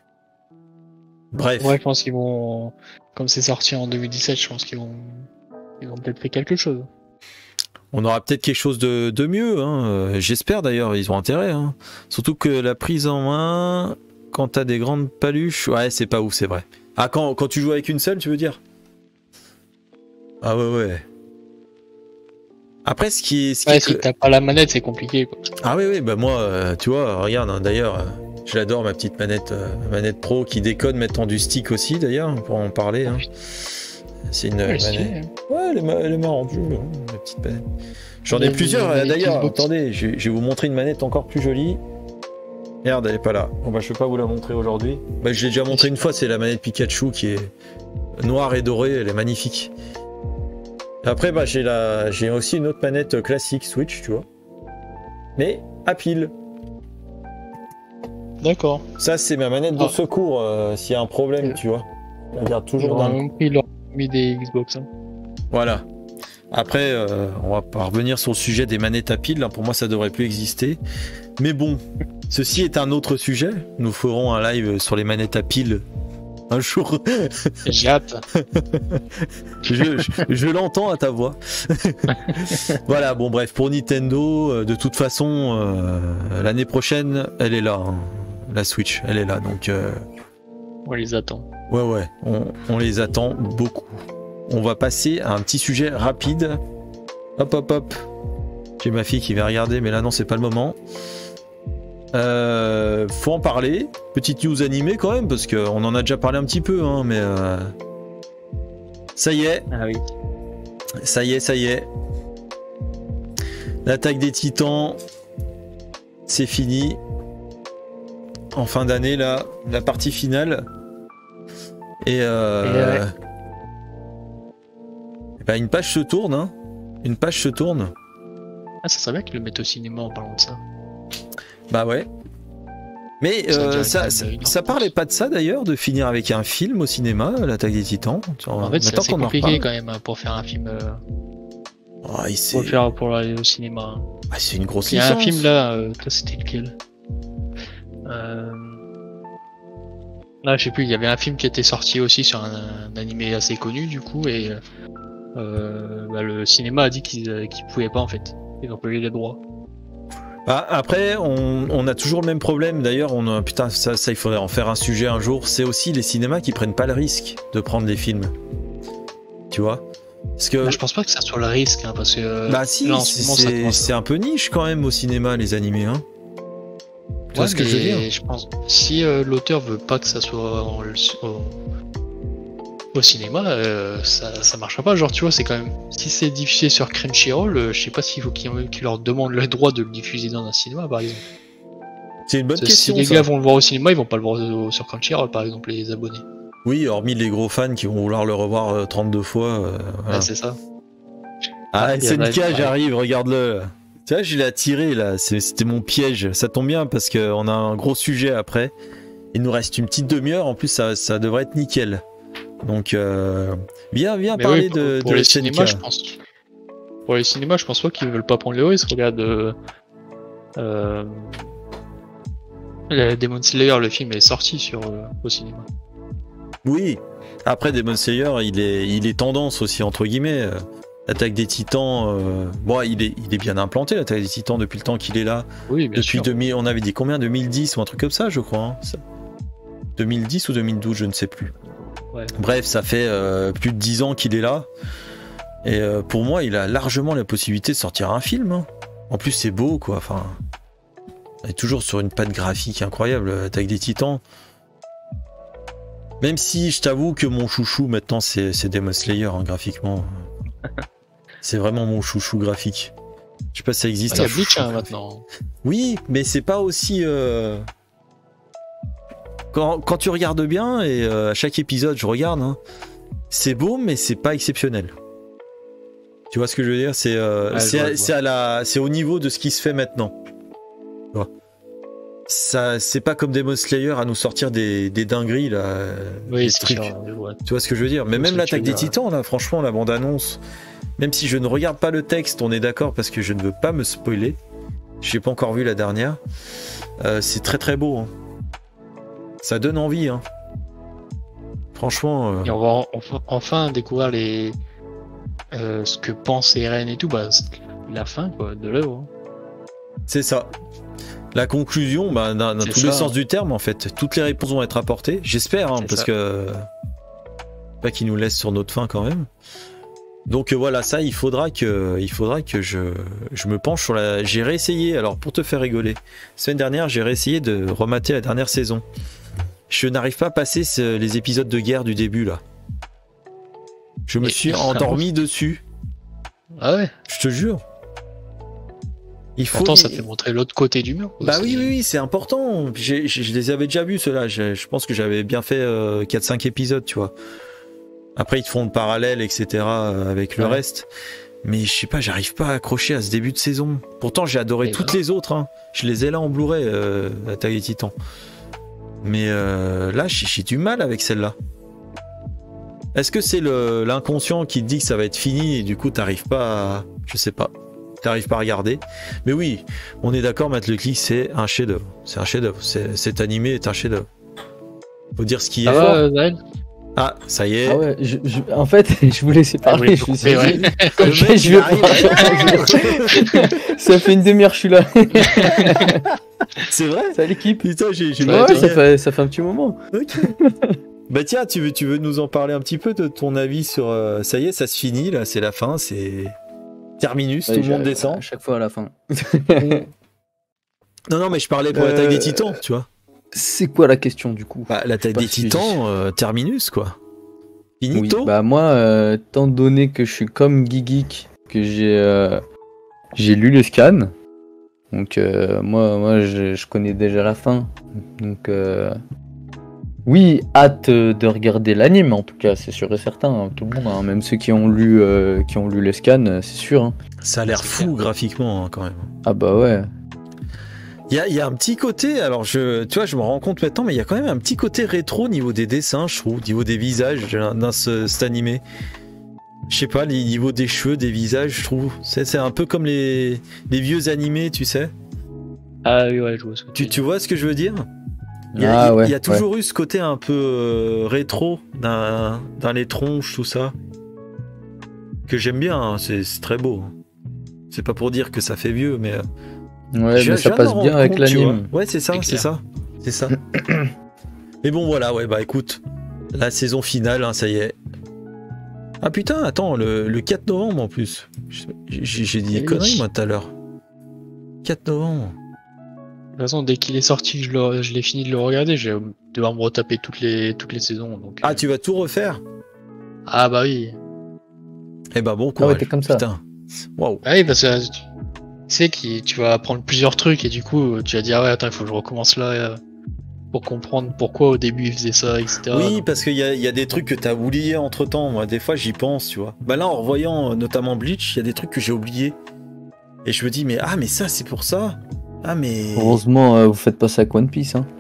Bref. Ouais, je pense qu'ils vont, comme c'est sorti en deux mille dix-sept, je pense qu'ils vont, ils vont peut-être faire quelque chose. On aura peut-être quelque chose de, de mieux, hein. J'espère d'ailleurs, ils ont intérêt. Hein. Surtout que la prise en main, quand t'as des grandes paluches, ouais, c'est pas ouf, c'est vrai. Ah, quand, quand tu joues avec une seule, tu veux dire? Ah ouais, ouais. Après, ce qui est... Ce qui ouais, est si que... t'as pas la manette, c'est compliqué, quoi. Ah oui, oui, bah moi, euh, tu vois, regarde, hein, d'ailleurs, euh, je l'adore, ma petite manette, euh, manette pro qui déconne mettant du stick aussi, d'ailleurs, pour en parler. Hein. C'est une ouais, manette. Ouais, elle est, elle est marrante, hein, la petite manette. J'en ai plusieurs, euh, d'ailleurs. Attendez, je, je vais vous montrer une manette encore plus jolie. Merde, elle est pas là. Bon, bah, je peux pas vous la montrer aujourd'hui. Bah, je l'ai déjà montré une fois, c'est la manette Pikachu qui est noire et dorée, elle est magnifique. Après, bah, j'ai la... j'ai aussi une autre manette classique Switch, tu vois. Mais à pile. D'accord. Ça, c'est ma manette ah. de secours euh, s'il y a un problème, ouais. tu vois. On garde toujours dans le... Ils ont mis des Xbox. Hein. Voilà. Après, euh, on va pas revenir sur le sujet des manettes à pile. Hein. Pour moi, ça devrait plus exister. Mais bon, ceci est un autre sujet. Nous ferons un live sur les manettes à pile un jour. J'ai hâte. je je, je l'entends à ta voix. Voilà, bon bref, pour Nintendo, de toute façon, euh, l'année prochaine, elle est là. Hein. La Switch, elle est là. Donc, euh... on les attend. Ouais, ouais, on, on les attend beaucoup. On va passer à un petit sujet rapide. Hop, hop, hop. J'ai ma fille qui va regarder, mais là, non, c'est pas le moment. Euh, faut en parler. Petite news animée quand même, parce qu'on en a déjà parlé un petit peu, hein, mais... Euh... Ça y est. Ah oui. Ça y est, ça y est. L'attaque des Titans, c'est fini. En fin d'année, là, la partie finale. Et... Euh... Et ouais. Bah, une page se tourne, hein. Une page se tourne. Ah, ça serait bien qu'ils le mettent au cinéma en parlant de ça. Bah ouais. Mais euh, ça, ça, ça parlait pas de ça d'ailleurs, de finir avec un film au cinéma, l'attaque des Titans. En fait, c'est assez compliqué quand même pour faire un film. Euh... Oh, pour le faire pour aller au cinéma. Ah, c'est une grosse Il y a licence. un film là, euh, toi c'était lequel euh... Là, je sais plus, il y avait un film qui était sorti aussi sur un, un animé assez connu du coup, et euh, bah, le cinéma a dit qu'ils euh, qu'ils pouvaient pas en fait. Ils ont pas eu les droits. Ah, après, on, on a toujours le même problème. D'ailleurs, on a, putain, ça, ça, il faudrait en faire un sujet un jour. C'est aussi les cinémas qui prennent pas le risque de prendre les films. Tu vois? Parce que bah, je pense pas que ça soit le risque, hein, parce que. Bah si, c'est un peu niche quand même au cinéma les animés, hein. Tu vois ouais, ce que je veux dire? Je pense si euh, l'auteur veut pas que ça soit en, au, au cinéma, euh, ça, ça marchera pas. Genre, tu vois, c'est quand même. Si c'est diffusé sur Crunchyroll, euh, je sais pas s'il faut qu'ils qu leur demandent le droit de le diffuser dans un cinéma, par exemple. C'est une bonne Parce question. Si les ça. gars vont le voir au cinéma, ils vont pas le voir sur Crunchyroll, par exemple, les abonnés. Oui, hormis les gros fans qui vont vouloir le revoir euh, trente-deux fois. Euh, voilà. Ouais, c'est ça. Ah, S N K, j'arrive, regarde-le. Tu vois, je l'ai attiré là, c'était mon piège. Ça tombe bien parce qu'on a un gros sujet après. Il nous reste une petite demi-heure, en plus ça, ça devrait être nickel. Donc, euh, viens, viens Mais parler oui, pour, de, pour de les S N K. cinémas, je pense. Pour les cinémas, je pense pas qu'ils veulent pas prendre les risques. Regarde, euh, euh, le Demon Slayer, le film est sorti sur euh, au cinéma. Oui, après Demon Slayer, il est, il est tendance aussi, entre guillemets. L'Attaque des Titans, euh, bon, il est, il est bien implanté, l'Attaque des Titans, depuis le temps qu'il est là. Oui, bien Depuis sûr. deux mille, on avait dit combien, deux mille dix ou un truc comme ça, je crois. Hein, ça. deux mille dix ou deux mille douze, je ne sais plus. Ouais. Bref, ça fait euh, plus de dix ans qu'il est là. Et euh, pour moi, il a largement la possibilité de sortir un film. Hein. En plus, c'est beau, quoi. Enfin, on est toujours sur une patte graphique incroyable, Attaque des Titans. Même si je t'avoue que mon chouchou maintenant, c'est Demon Slayer, hein, graphiquement. C'est vraiment mon chouchou graphique. Je sais pas si ça existe. Il y a un Bleach chouchou hein, graphique. maintenant. Oui, mais c'est pas aussi. Euh... Quand, quand tu regardes bien, et euh, à chaque épisode, je regarde, hein, c'est beau, mais c'est pas exceptionnel. Tu vois ce que je veux dire? C'est euh, Ouais, c'est vois, à- je c'est à la, c'est au niveau de ce qui se fait maintenant. Tu vois. Ça, c'est pas comme Demon Slayer à nous sortir des, des dingueries là. Oui, des c'est trucs. sûr. je vois. Tu vois ce que je veux dire? Mais Je même sais l'attaque que des tu veux dire. Titans, là, franchement, la bande-annonce, même si je ne regarde pas le texte, on est d'accord parce que je ne veux pas me spoiler. J'ai pas encore vu la dernière. Euh, c'est très très beau. Hein. Ça donne envie. Hein. Franchement. euh, Et on va en- enfin- enfin découvrir les euh, ce que pense Eren et tout. Bah, c'est la fin quoi de l'œuvre. hein. C'est ça. La conclusion, bah, dans, dans C'est tous les ça. sens du terme, en fait. Toutes les réponses vont être apportées. J'espère, hein, C'est parce ça. que. Pas qu'ils nous laissent sur notre faim quand même. Donc euh, voilà, ça, il faudra que, il faudra que je, je me penche sur la. J'ai réessayé, alors pour te faire rigoler, semaine dernière, j'ai réessayé de remater la dernière saison. Je n'arrive pas à passer ce- les épisodes de guerre du début là. Je me Et- suis endormi dessus, Ah ouais. je te jure. Il faut. Pourtant, ça fait montrer l'autre côté du mur. quoi. Bah C'est- oui, oui, oui, c'est important. J'ai- j'ai- je les avais déjà vus, ceux-là. Je, je pense que j'avais bien fait euh, quatre cinq épisodes, tu vois. Après, ils te font le parallèle, et cetera euh, avec le Ouais. reste. Mais je sais pas, j'arrive pas à accrocher à ce début de saison. Pourtant, j'ai adoré Et toutes ben. les autres. Hein. Je les ai là en Blu-ray, euh, Attaque des Titans. Mais euh, là, j'ai j'ai du mal avec celle-là. Est-ce que c'est le- l'inconscient qui te dit que ça va être fini et du coup, t'arrives pas à... Je sais pas. T'arrives pas à regarder. Mais oui, on est d'accord, Matt Leclerc, c'est un chef-d'œuvre. C'est un chef-d'œuvre. C'est- Cet animé est un chef-d'œuvre. Faut dire ce qui Ça est va, fort. euh, Naël Ah, ça y est. Ah ouais, je, je- en fait, je vous laissais Ah parler. oui, je faut me suis couper, dit, ouais. Le ok, mec, je il vais arrive. Ça fait une demi-heure que je suis là. C'est vrai. Ça l'équipe. Putain, j'ai j'ai Ouais, pas ouais, été- ça fait, ça fait un petit moment. Ok. Bah tiens, tu veux, tu veux nous en parler un petit peu de ton avis sur... euh, ça y est, ça se finit, là, c'est la fin, c'est... Terminus, Ouais, tout le monde j'ai- descend. À chaque fois à la fin. Non, non, mais je parlais pour Euh, l'attaque des titans, tu vois. C'est quoi la question du coup? Bah, l'attaque pas des si- titans, euh, terminus, quoi. Oui, Finito. bah moi, euh, étant donné que je suis comme Geek, que j'ai euh, j'ai lu le scan, donc euh, moi, moi je, je connais déjà la fin. Donc euh, oui, hâte euh, de regarder l'anime en tout cas, c'est sûr et certain. Hein, tout le monde, hein, même ceux qui ont lu euh, qui ont lu le scan, euh, c'est sûr. Hein. Ça a l'air C'est fou clair. graphiquement, hein, quand même. Ah bah ouais. Il y a, il y a un petit côté, alors je, tu vois, je me rends compte maintenant, mais il y a quand même un petit côté rétro au niveau des dessins, je trouve, au niveau des visages dans ce, cet animé. Je sais pas, les niveaux des cheveux, des visages, je trouve. C'est c'est un peu comme les, les vieux animés, tu sais. Ah oui, ouais, je vois ce que Tu, tu tu vois ce que je veux dire? Il y a, Ah il- ouais, il y a ouais. toujours eu ce côté un peu euh, rétro dans, dans les tronches, tout ça. Que j'aime bien, hein, c'est c'est très beau. C'est pas pour dire que ça fait vieux, mais. euh, Ouais, je- mais je ça viens passe de me bien rendre avec compte, tu l'anime. vois. Ouais, c'est ça, C'est c'est clair. ça. C'est ça. Mais bon, voilà, ouais, bah écoute, la saison finale, hein, ça y est. Ah putain, attends, le, le quatre novembre en plus. J'ai j'ai dit des Oui. conneries, moi, tout à l'heure. quatre novembre. De toute façon, dès qu'il est sorti, je l'ai je l'ai fini de le regarder. Je vais devoir me retaper toutes les, toutes les saisons. Donc, Ah, euh, tu vas tout refaire? ah bah oui. Eh bah bon Ah ouais, courage. t'es comme ça. Putain. Waouh. Ah oui, parce que tu sais que tu vas apprendre plusieurs trucs et du coup, tu vas dire, ah ouais, attends, il faut que je recommence là euh, pour comprendre pourquoi au début il faisait ça, et cetera. Oui, Donc, parce qu'il y a, il y a des trucs que t'as oubliés entre temps. Moi, des fois, j'y pense, tu vois. Bah là, en revoyant euh, notamment Bleach, il y a des trucs que j'ai oubliés. Et je me dis, mais ah, mais ça, c'est pour ça. Ah, mais. Heureusement, euh, vous faites pas ça avec One Piece. Hein.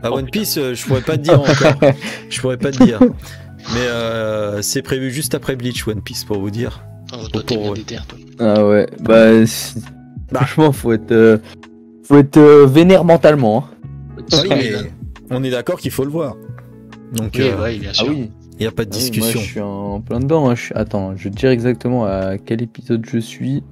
À Oh, One putain. Piece, euh, je pourrais pas te dire encore. Je pourrais pas te dire. Mais euh, c'est prévu juste après Bleach, One Piece, pour vous dire. Oh, toi, t'es pour- bien déter, toi. Ah ouais, bah, c'est- Bah. franchement, faut être, euh, faut être euh, vénère mentalement. Hein. Oui, mais on est d'accord qu'il faut le voir. Donc, Oui, euh, ouais, bien Ah sûr. oui. il n'y a pas de Ah oui, discussion. moi, je suis en plein dedans. Hein. Je suis... Attends, je vais te dire exactement à quel épisode je suis.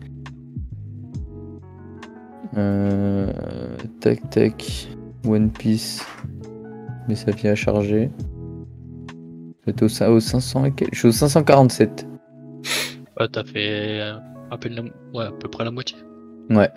Euh... Tac, tac. One Piece. Mais ça vient à charger. J'étais au, cin- au cinq cents et quel- Je suis au cinq cent quarante-sept. Ouais, t'as fait euh, à peine la... ouais, à peu près la moitié. Ouais.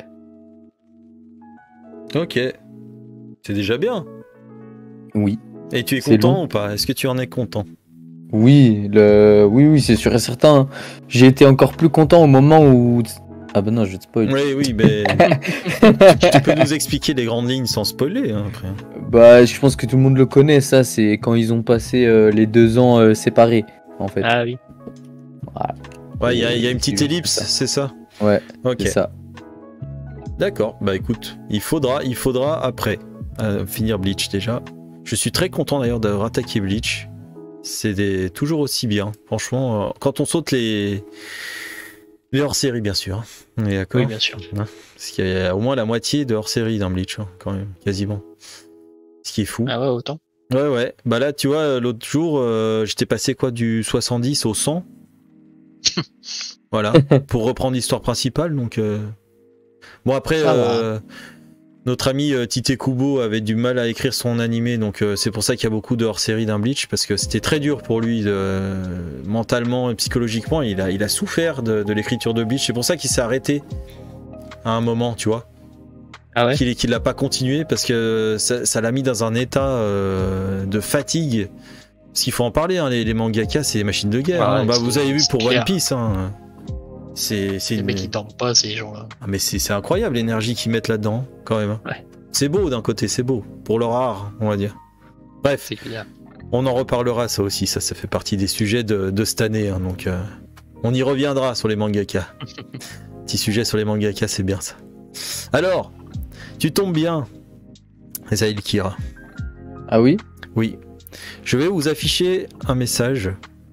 Ok. C'est déjà bien. Oui. Et tu es C'est content long. ou pas? Est-ce que tu en es content? Oui, le... oui, oui, c'est sûr et certain. J'ai été encore plus content au moment où... Ah bah non, je vais te spoil. Oui, oui, mais tu, tu peux nous expliquer les grandes lignes sans spoiler, hein, après. Bah, je pense que tout le monde le connaît, ça. C'est quand ils ont passé euh, les deux ans euh, séparés, en fait. Ah oui. Ouais, il y, a- il y a une petite C'est juste ellipse, ça. c'est ça? Ouais, Ok. c'est ça. D'accord, bah écoute, il faudra, il faudra après euh, finir Bleach déjà. Je suis très content d'ailleurs d'avoir attaqué Bleach. C'est des- toujours aussi bien. Franchement, euh, quand on saute les, les hors-série, bien sûr. hein. On est d'accord? Oui, bien sûr. Parce qu'il y a au moins la moitié de hors-série dans Bleach, hein, quand même, quasiment. Ce qui est fou. Ah ouais, autant. Ouais, ouais. Bah là, tu vois, l'autre jour, euh, j'étais passé quoi du soixante-dix au cent. Voilà, pour reprendre l'histoire principale. Donc, euh... bon, après, Ça va. euh, notre ami euh, Tite Kubo avait du mal à écrire son animé, donc euh, c'est pour ça qu'il y a beaucoup de hors-série d'un Bleach, parce que c'était très dur pour lui, de... mentalement et psychologiquement. Il a, il a souffert de, de l'écriture de Bleach. C'est pour ça qu'il s'est arrêté à un moment, tu vois. Ah ouais. Qu'il qu'il l'a pas continué parce que ça ça l'a mis dans un état euh, de fatigue. Parce qu'il faut en parler, hein, les, les mangakas, c'est des machines de guerre. Ouais, hein. Bah, c'est- vous avez vu c'est pour clair. One Piece. Hein. C'est c'est Les une- mecs, ils dorment pas, ces gens-là. Ah, mais c'est c'est incroyable l'énergie qu'ils mettent là-dedans, quand même. hein. Ouais. C'est beau d'un côté, c'est beau. Pour leur art, on va dire. Bref, C'est clair. on en reparlera, ça aussi. Ça, ça fait partie des sujets de, de cette année. hein, donc, euh, on y reviendra sur les mangakas. Petit sujet sur les mangakas, c'est bien ça. Alors, tu tombes bien, Zahil Kira. Ah oui? Oui. Je vais vous afficher un message.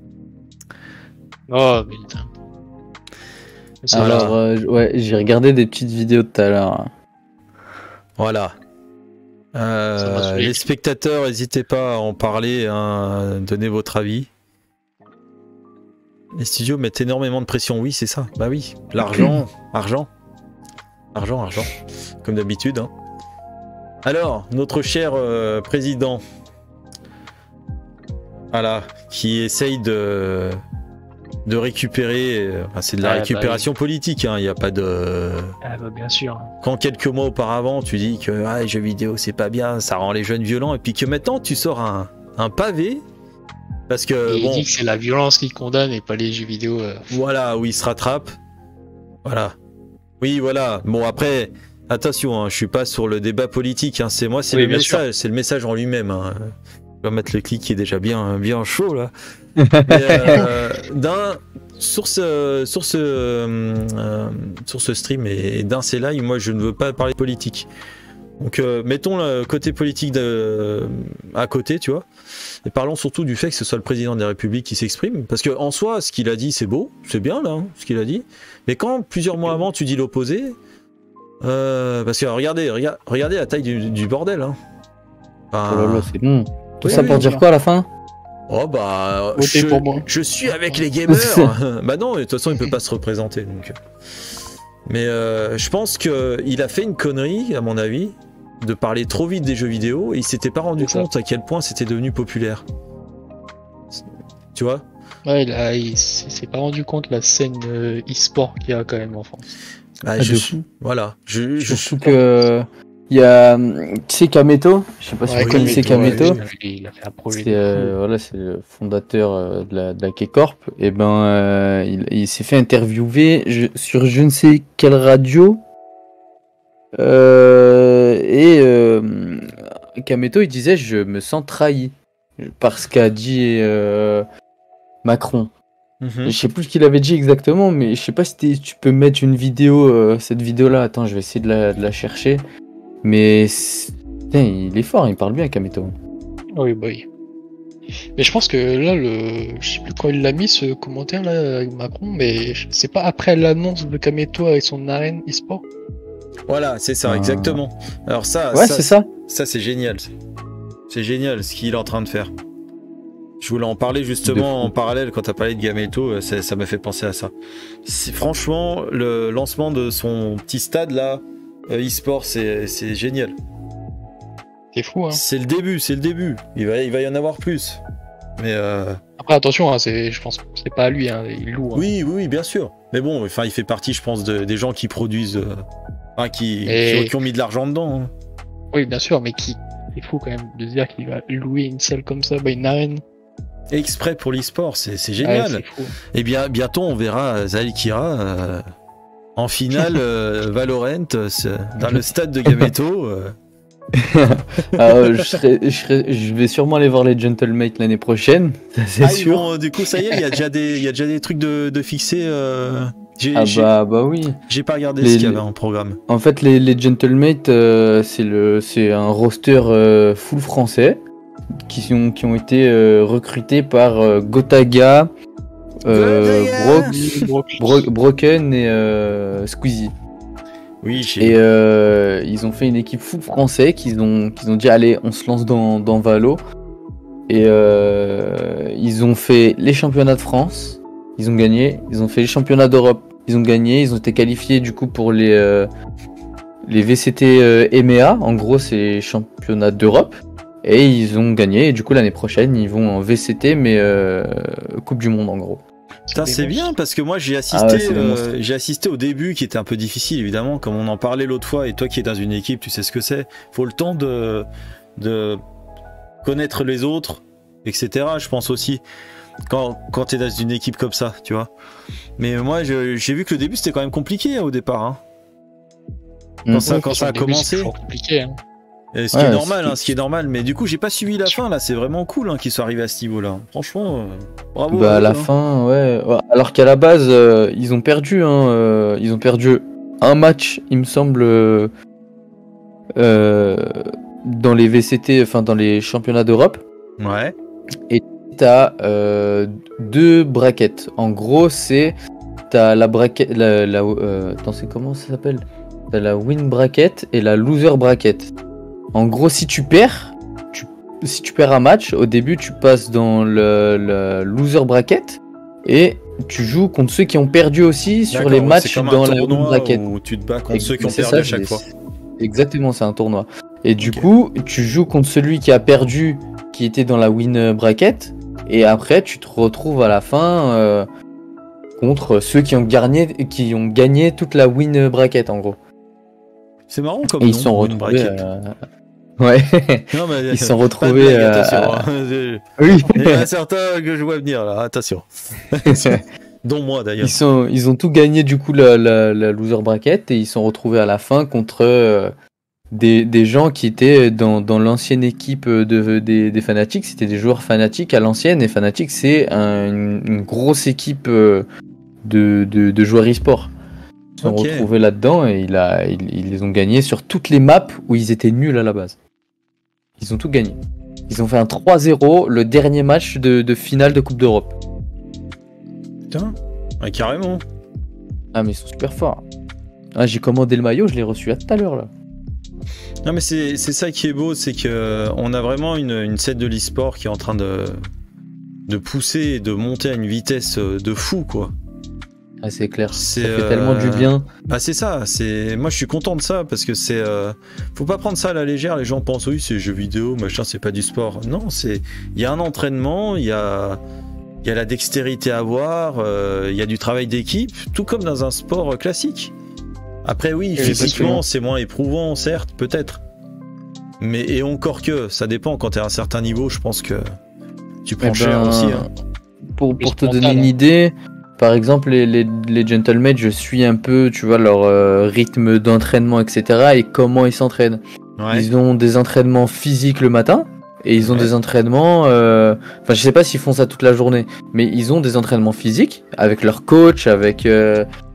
Oh, mais putain. C'est Voilà. Alors, euh, ouais, j'ai regardé des petites vidéos tout à l'heure. Voilà. Euh, Ça m'a saoulé. les spectateurs, n'hésitez pas à en parler, hein, à donner votre avis. Les studios mettent énormément de pression, oui, c'est ça. Bah oui, l'argent, argent, argent, argent, comme d'habitude. hein. Alors, notre cher euh, président, voilà, qui essaye de de récupérer, euh, enfin, c'est de la Ah, bah récupération politique. hein, Il n'y a pas de Ah bah bien sûr. quand quelques mois auparavant tu dis que ah, les jeux vidéo c'est pas bien, ça rend les jeunes violents, et puis que maintenant tu sors un, un pavé parce que Et bon, il dit que c'est la violence qui condamne et pas les jeux vidéo. euh. voilà, où il se rattrape, voilà, oui, voilà. Bon, après, attention, hein, je suis pas sur le débat politique, hein, c'est moi, c'est Oui, le bien message, c'est le message en lui-même. hein. Je vais mettre le clic qui est déjà bien, bien chaud là. Mais, euh, d'un sur ce sur ce euh, sur ce stream et d'un c'est live, moi je ne veux pas parler politique. Donc euh, mettons le côté politique de, à côté, tu vois, et parlons surtout du fait que ce soit le président de la République qui s'exprime, parce que en soi, ce qu'il a dit, c'est beau, c'est bien là, hein, ce qu'il a dit. Mais quand plusieurs mois avant tu dis l'opposé, euh, parce que regardez, regardez, regardez la taille du, du bordel. Hein. Enfin, Oh là là, c'est long. Tout oui, ça oui, pour dire quoi à la fin? Oh bah, Votez je, pour moi. je suis avec les gamers. Bah non, de toute façon, il peut pas se représenter. Donc. Mais euh, je pense que il a fait une connerie, à mon avis, de parler trop vite des jeux vidéo, et il s'était pas rendu C'est ça. compte à quel point c'était devenu populaire. Tu vois? Ouais, là, il s- s'est pas rendu compte la scène euh, e-sport qu'il y a quand même en France. Ah, Ah, je de suis. Voilà. Je, je Surtout que. Il y a. Tu sais, Kameto? Je sais pas si Ouais, vous connaissez Kameto, Kameto. ouais, il, il a fait un projet. C'est de euh, voilà, c'est le fondateur euh, de la, de la K-Corp. Et ben, euh, il, il s'est fait interviewer je- sur je ne sais quelle radio. Euh, et euh, Kameto, il disait, je me sens trahi par ce qu'a dit euh, Macron. Mhm. Je sais plus ce qu'il avait dit exactement, mais je sais pas si t'es- tu peux mettre une vidéo, euh, cette vidéo-là. Attends, je vais essayer de la, de la chercher. Mais c'est- Putain, il est fort, il parle bien, Kameto. Oui, bah oui. Mais je pense que là, le, je sais plus quand il l'a mis ce commentaire là avec Macron, mais c'est pas après l'annonce de Kameto avec son arène e-sport. Voilà, c'est ça, Ah. exactement. Alors ça, Ouais, ça, c'est ça. ça c'est génial. C'est génial ce qu'il est en train de faire. Je voulais en parler justement en parallèle quand tu as parlé de Gameto, ça ça m'a fait penser à ça. C'est franchement le lancement de son petit stade là, euh, e-sport, c'est c'est génial. C'est fou, hein. C'est le début, c'est le début. Il va, il va y en avoir plus. Mais euh... Après, attention, hein, c'est, je pense que c'est pas à lui, hein, il loue. Hein. oui, oui, oui, bien sûr. Mais bon, enfin, il fait partie, je pense, de, des gens qui produisent, euh... enfin, qui, Et... qui, qui ont mis de l'argent dedans. Hein. Oui, bien sûr, mais qui, c'est fou quand même de se dire qu'il va louer une salle comme ça, bah, une arène. Exprès pour l'e-sport, c'est, c'est génial. Ouais, c'est fou. Et bien, bientôt, on verra Zalkira euh, en finale euh, Valorant euh, dans le stade de Gameto. Euh... Alors, je, serai, je, serai, je vais sûrement aller voir les Gentlemates l'année prochaine, ça, c'est ah, sûr. Vont, du coup, ça y est, il y a déjà des, il y a déjà des trucs de, de fixés. Euh... J'ai, ah j'ai, bah, bah oui. J'ai pas regardé les, ce qu'il y avait en programme. En fait, les, les Gentlemates, euh, c'est, le, c'est un roster euh, full français qui, sont, qui ont été euh, recrutés par euh, Gotaga, euh, Brox, Bro- Broken et euh, Squeezie. Oui, j'ai... Et euh, ils ont fait une équipe full français qu'ils ont, qu'ils ont dit allez, on se lance dans, dans Valo. Et euh, ils ont fait les championnats de France, ils ont gagné. Ils ont fait les championnats d'Europe, ils ont gagné. Ils ont été qualifiés du coup pour les, euh, les V C T euh, E M E A. En gros, c'est les championnats d'Europe. Et ils ont gagné. Et du coup, l'année prochaine, ils vont en V C T, mais euh, Coupe du Monde en gros. Putain, c'est bien parce que moi j'ai assisté, ah ouais, euh, j'ai assisté au début qui était un peu difficile évidemment, comme on en parlait l'autre fois. Et toi qui es dans une équipe, tu sais ce que c'est. Faut le temps de, de connaître les autres, et cetera. Je pense aussi quand, quand tu es dans une équipe comme ça, tu vois. Mais moi je, j'ai vu que le début c'était quand même compliqué hein, au départ. Hein. Quand mmh. ça, Ouais, quand ça a début, commencé. C'est toujours compliqué. Hein. Et ce ouais, qui est normal, c'est... hein, ce qui est normal. Mais du coup, j'ai pas suivi la fin là. C'est vraiment cool hein, qu'ils soient arrivés à ce niveau-là. Franchement, euh, bravo. Bah à la hein. fin, ouais. Alors qu'à la base, euh, ils ont perdu. Hein, euh, ils ont perdu un match, il me semble, euh, dans les V C T, enfin dans les championnats d'Europe. Ouais. Et t'as euh, deux brackets. En gros, c'est t'as la bracket, la, la euh, attends, c'est comment ça s'appelle? T'as la win bracket et la loser bracket. En gros, si tu perds, tu, si tu perds un match, au début, tu passes dans le, le loser bracket et tu joues contre ceux qui ont perdu aussi sur D'accord, les matchs c'est comme dans un la win tournoi bracket. où tu te bats contre Et ceux qui ont c'est perdu ça, à chaque c'est- fois. Exactement, c'est un tournoi. Et du Ok. coup, tu joues contre celui qui a perdu, qui était dans la win bracket, et après, tu te retrouves à la fin euh, contre ceux qui ont gagné, qui ont gagné toute la win bracket, en gros. C'est marrant comme Et ils nom, se sont win retrouvés. bracket. euh, Ouais, Non, mais, ils se sont pas de retrouvés. blague, euh, attention. à- hein. Oui. Il y en a certains que je vois venir là, attention. Dont moi d'ailleurs. Ils, sont, ils ont tout gagné du coup la, la, la loser bracket et ils se sont retrouvés à la fin contre euh, des, des gens qui étaient dans, dans l'ancienne équipe de, des, des Fanatics. C'était des joueurs Fanatics à l'ancienne et Fanatics c'est un- une, une grosse équipe euh, de, de, de joueurs e-sport. Ils se sont Ok. retrouvés là-dedans et il a, ils, ils les ont gagnés sur toutes les maps où ils étaient nuls à la base. Ils ont tout gagné. Ils ont fait un trois zéro le dernier match de, de finale de Coupe d'Europe. Putain, ouais, carrément. Ah mais ils sont super forts. Ah, j'ai commandé le maillot, je l'ai reçu là tout à l'heure là. Non mais c'est c'est ça qui est beau, c'est que euh, on a vraiment une, une scène de l'e-sport qui est en train de de pousser et de monter à une vitesse euh, de fou quoi. Ah c'est clair, C'est, ça fait euh, tellement du bien. Bah c'est ça, c'est moi je suis content de ça parce que c'est euh, faut pas prendre ça à la légère. Les gens pensent oui c'est jeux vidéo machin, c'est pas du sport. Non, c'est il y a un entraînement, il y a il y a la dextérité à avoir, euh, il y a du travail d'équipe, tout comme dans un sport classique. Après oui, Exactement. physiquement c'est moins éprouvant certes peut-être, mais et encore que ça dépend. Quand t'es à un certain niveau, je pense que tu prends Eh cher ben, aussi. Hein. Pour, Plus pour te mental, donner une hein. idée, par exemple les, les, les Gentlemen, je suis un peu, tu vois, leur euh, rythme d'entraînement, et cetera. Et comment ils s'entraînent. Ouais. Ils ont des entraînements physiques le matin. Et ils ont Ouais. des entraînements, euh, enfin je sais pas s'ils font ça toute la journée, mais ils ont des entraînements physiques avec leur coach, avec euh,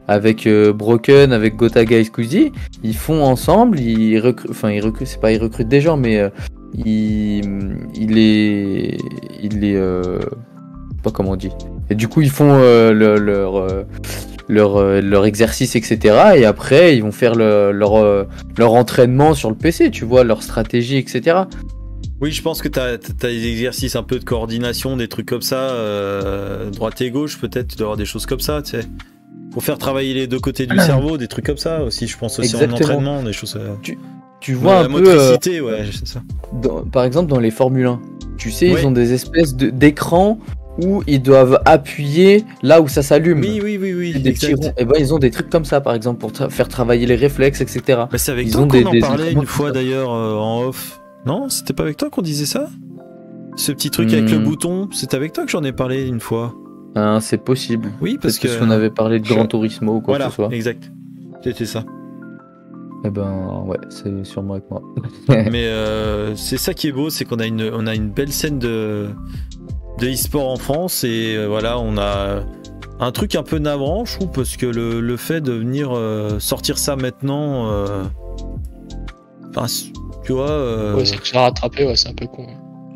avec euh, Broken, avec Gotaga et Squeezie, ils font ensemble, ils recrutent, enfin ils recrutent, c'est pas ils recrutent des gens, mais euh, ils, ils les, ils les, euh, je sais pas comment on dit. Et du coup ils font euh, le, leur, euh, leur, euh, leur exercice, et cetera. Et après ils vont faire le, leur, euh, leur entraînement sur le P C, tu vois, leur stratégie, et cetera. Oui, je pense que tu as des exercices un peu de coordination, des trucs comme ça, euh, droite et gauche, peut-être, tu dois avoir des choses comme ça, tu sais. Pour faire travailler les deux côtés du cerveau, des trucs comme ça aussi, je pense aussi. Exactement. En entraînement, des choses. Euh... Tu, tu vois ouais, un la peu. Motricité, euh, ouais, c'est ça. Dans, par exemple, dans les Formule un, tu sais, ouais. Ils ont des espèces d'écrans où ils doivent appuyer là où ça s'allume. Oui, oui, oui, oui. Des petits ronds. Et ben, ils ont des trucs comme ça, par exemple, pour tra faire travailler les réflexes, et cetera. Bah, c'est avec ils toi qu'on en des, parlait des une fois d'ailleurs euh, en off. Non, c'était pas avec toi qu'on disait ça? Ce petit truc mmh. avec le bouton, c'est avec toi que j'en ai parlé une fois. Ah, c'est possible. Oui, parce que... parce qu'on avait parlé de Gran Turismo ou quoi voilà, que ce soit. Exact. C'était ça. Eh ben, ouais, c'est sûrement avec moi. Mais euh, c'est ça qui est beau, c'est qu'on a une, on a une belle scène de, de e-sport en France et euh, voilà, on a un truc un peu navrant, je trouve, parce que le, le fait de venir euh, sortir ça maintenant, euh, enfin, tu vois. Euh... Ouais, c'est que ça a rattrapé, ouais, c'est un peu con.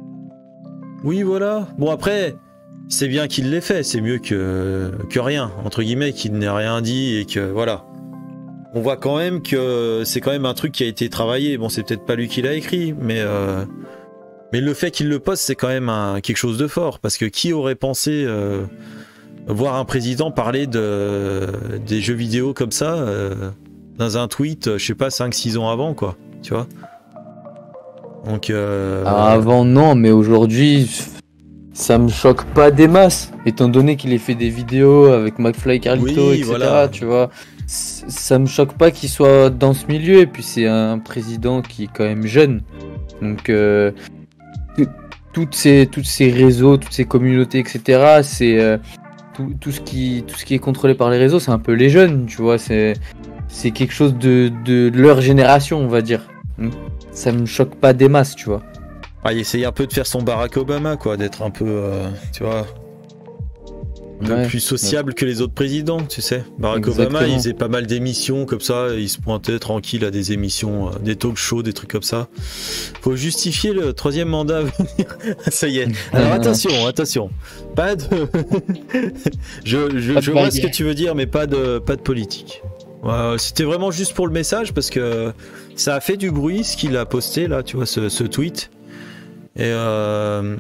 Oui, voilà. Bon, après, c'est bien qu'il l'ait fait, c'est mieux que, que rien, entre guillemets, qu'il n'ait rien dit et que, voilà. On voit quand même que c'est quand même un truc qui a été travaillé. Bon, c'est peut-être pas lui qui l'a écrit, mais, euh, mais le fait qu'il le poste, c'est quand même un, quelque chose de fort. Parce que qui aurait pensé euh, voir un président parler de, des jeux vidéo comme ça, euh, dans un tweet, je sais pas, cinq six ans avant, quoi, tu vois. Donc, euh... Alors avant non, mais aujourd'hui ça me choque pas des masses, étant donné qu'il ait fait des vidéos avec McFly, Carlito, oui, et cetera. Voilà. Tu vois, ça me choque pas qu'il soit dans ce milieu, et puis c'est un président qui est quand même jeune, donc euh, toutes ces toutes ces réseaux, toutes ces communautés, et cetera. C'est euh, tout, tout ce qui tout ce qui est contrôlé par les réseaux, c'est un peu les jeunes, tu vois, c'est c'est quelque chose de de leur génération, on va dire. Ça me choque pas des masses, tu vois. Ah, il essaye un peu de faire son Barack Obama, quoi, d'être un peu, euh, tu vois, un peu ouais, plus sociable ouais. que les autres présidents, tu sais. Barack Exactement. Obama, il faisait pas mal d'émissions comme ça, il se pointait tranquille à des émissions, euh, des talk shows, des trucs comme ça. Faut justifier le troisième mandat à venir. Ça y est. Alors attention, attention. Pas de... je je, je vois ce que tu veux dire, mais pas de, pas de politique. Ouais, c'était vraiment juste pour le message parce que ça a fait du bruit ce qu'il a posté là, tu vois, ce, ce tweet. Et euh...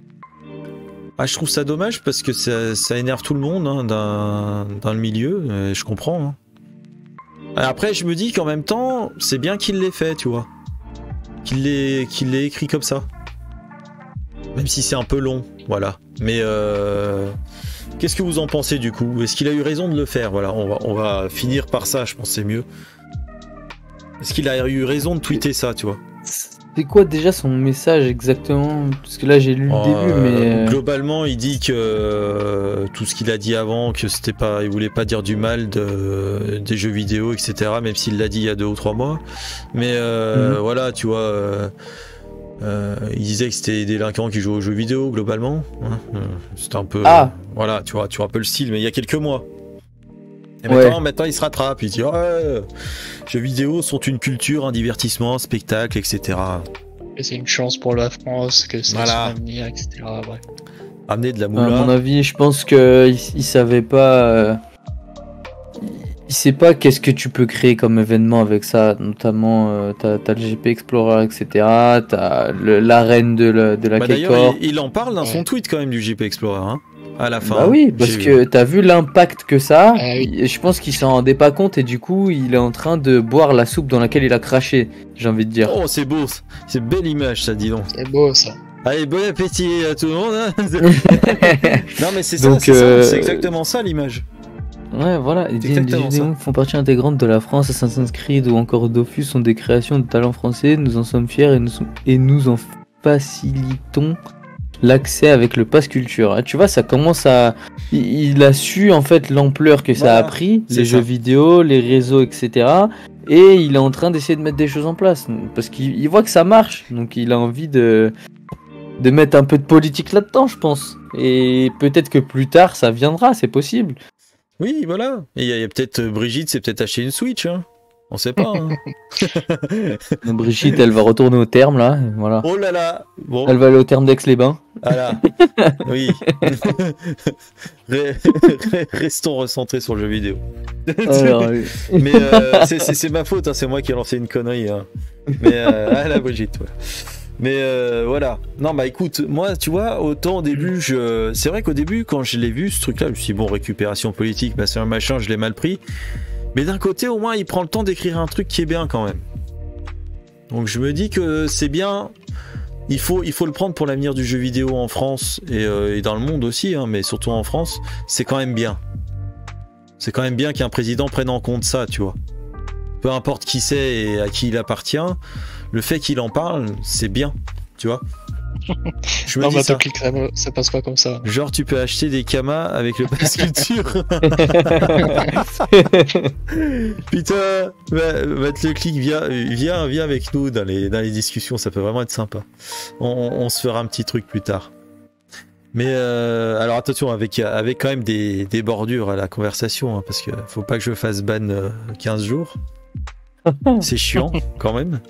ah, je trouve ça dommage parce que ça, ça énerve tout le monde hein, dans, dans le milieu, et je comprends. Hein. Après, je me dis qu'en même temps, c'est bien qu'il l'ait fait, tu vois. Qu'il l'ait qu'il l'ait écrit comme ça. Même si c'est un peu long, voilà. Mais euh... qu'est-ce que vous en pensez du coup? Est-ce qu'il a eu raison de le faire? Voilà, on va, on va finir par ça, je pense que c'est mieux. Est-ce qu'il a eu raison de tweeter ça, tu vois? C'est quoi déjà son message exactement? Parce que là j'ai lu le oh, début, mais... Globalement, il dit que euh, tout ce qu'il a dit avant, que c'était pas... Il voulait pas dire du mal de, des jeux vidéo, et cetera. Même s'il l'a dit il y a deux ou trois mois. Mais euh, mm-hmm. voilà, tu vois... Euh, Euh, il disait que c'était des délinquants qui jouaient aux jeux vidéo globalement. Hein, c'était un peu, ah. euh, voilà, tu vois, tu vois un peu le style, mais il y a quelques mois. Et ouais. maintenant, maintenant, il se rattrape. Il dit, ouais, jeux vidéo sont une culture, un divertissement, un spectacle, et cetera. Et c'est une chance pour la France que ça voilà. soit amené, et cetera. Ouais. Amener de la moula. À mon avis, je pense que il, il savait pas. Euh... Il sait pas qu'est-ce que tu peux créer comme événement avec ça, notamment euh, t'as, t'as le G P Explorer, et cetera. T'as le, l'arène de la, de la bah D'ailleurs, il, il en parle dans son tweet quand même du G P Explorer, hein, à la fin. Bah oui, parce que vu. T'as vu l'impact que ça a, ah, oui. Je pense qu'il s'en rendait pas compte et du coup il est en train de boire la soupe dans laquelle il a craché, j'ai envie de dire. Oh c'est beau, c'est belle image ça, dis donc. C'est beau ça. Allez, bon appétit à tout le monde. Hein. Non mais c'est ça, donc, c'est, euh... ça, c'est exactement ça l'image. Ouais, voilà, les jeux vidéo font partie intégrante de la France. Assassin's Creed ou encore Dofus sont des créations de talents français. Nous en sommes fiers et nous, sommes... et nous en facilitons l'accès avec le Pass Culture. Ah, tu vois, ça commence à... Il a su en fait l'ampleur que ça voilà, a pris, les ça. jeux vidéo, les réseaux, et cetera. Et il est en train d'essayer de mettre des choses en place. Parce qu'il voit que ça marche. Donc il a envie de... de mettre un peu de politique là-dedans, je pense. Et peut-être que plus tard, ça viendra, c'est possible. Oui, voilà. Et il y a, a peut-être Brigitte, c'est peut-être acheter une Switch. Hein. On sait pas. Hein. Brigitte, elle va retourner au terme là. Voilà. Oh là là. Bon. Elle va aller au terme d'Aix-les-Bains. Voilà. Oui. Restons recentrés sur le jeu vidéo. Alors, oui. Mais euh, c'est ma faute, hein, c'est moi qui ai lancé une connerie. Hein. Mais euh, ah la Brigitte, ouais. Mais euh, voilà. Non, bah écoute, moi, tu vois, autant au début, je... c'est vrai qu'au début, quand je l'ai vu, ce truc-là, je me suis dit, bon, récupération politique, bah c'est un machin, je l'ai mal pris. Mais d'un côté, au moins, il prend le temps d'écrire un truc qui est bien quand même. Donc je me dis que c'est bien. Il faut, il faut le prendre pour l'avenir du jeu vidéo en France et, euh, et dans le monde aussi, hein, mais surtout en France, c'est quand même bien. C'est quand même bien qu'un président prenne en compte ça, tu vois. Peu importe qui c'est et à qui il appartient, le fait qu'il en parle, c'est bien, tu vois. Je me non, dis bah, ça. clic, ça. Ça passe pas comme ça. Genre, tu peux acheter des kamas avec le pass culture. Putain, va, va te le clic, viens, viens, viens avec nous dans les, dans les discussions, ça peut vraiment être sympa. On, on se fera un petit truc plus tard. Mais euh, alors attention, avec, avec quand même des, des bordures à la conversation, hein, parce que faut pas que je fasse ban euh, quinze jours. C'est chiant quand même.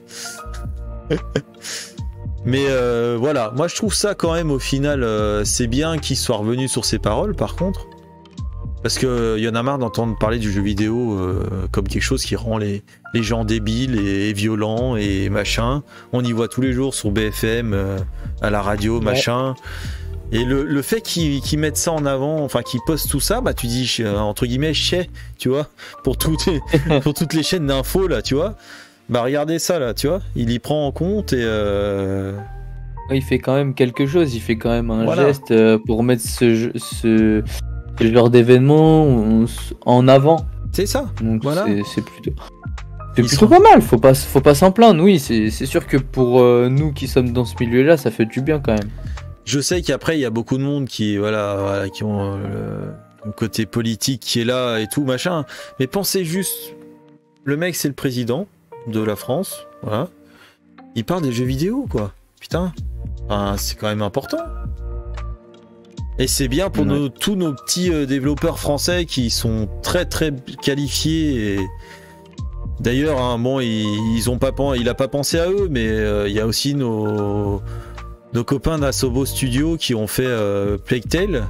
Mais euh, voilà, moi je trouve ça quand même au final, euh, c'est bien qu'il soit revenu sur ses paroles par contre. Parce qu'il euh, y en a marre d'entendre parler du jeu vidéo euh, comme quelque chose qui rend les, les gens débiles et, et violents et machin. On y voit tous les jours sur B F M, euh, à la radio, machin. Ouais. Et le, le fait qu'ils qu'ils mettent ça en avant, enfin qu'ils postent tout ça, bah tu dis, euh, entre guillemets, chais, tu vois, pour toutes les, pour toutes les chaînes d'infos là, tu vois. Bah regardez ça là, tu vois, il y prend en compte et euh... il fait quand même quelque chose, il fait quand même un voilà. geste pour mettre ce, ce, ce genre d'événement en avant. C'est ça. Donc voilà. C'est plutôt, c'est plutôt sont... pas mal. Faut pas, faut pas s'en plaindre. Oui, c'est sûr que pour euh, nous qui sommes dans ce milieu-là, ça fait du bien quand même. Je sais qu'après il y a beaucoup de monde qui, voilà, voilà qui ont euh, le côté politique qui est là et tout machin. Mais pensez juste, le mec c'est le président de la France, voilà. Il parle des jeux vidéo, quoi. Putain, enfin, c'est quand même important. Et c'est bien pour ouais. nos, tous nos petits euh, développeurs français qui sont très très qualifiés. Et... D'ailleurs, hein, bon, ils, ils ont pas, il a pas pensé à eux, mais il euh, y a aussi nos, nos copains d'Asobo Studio qui ont fait euh, Plague Tale.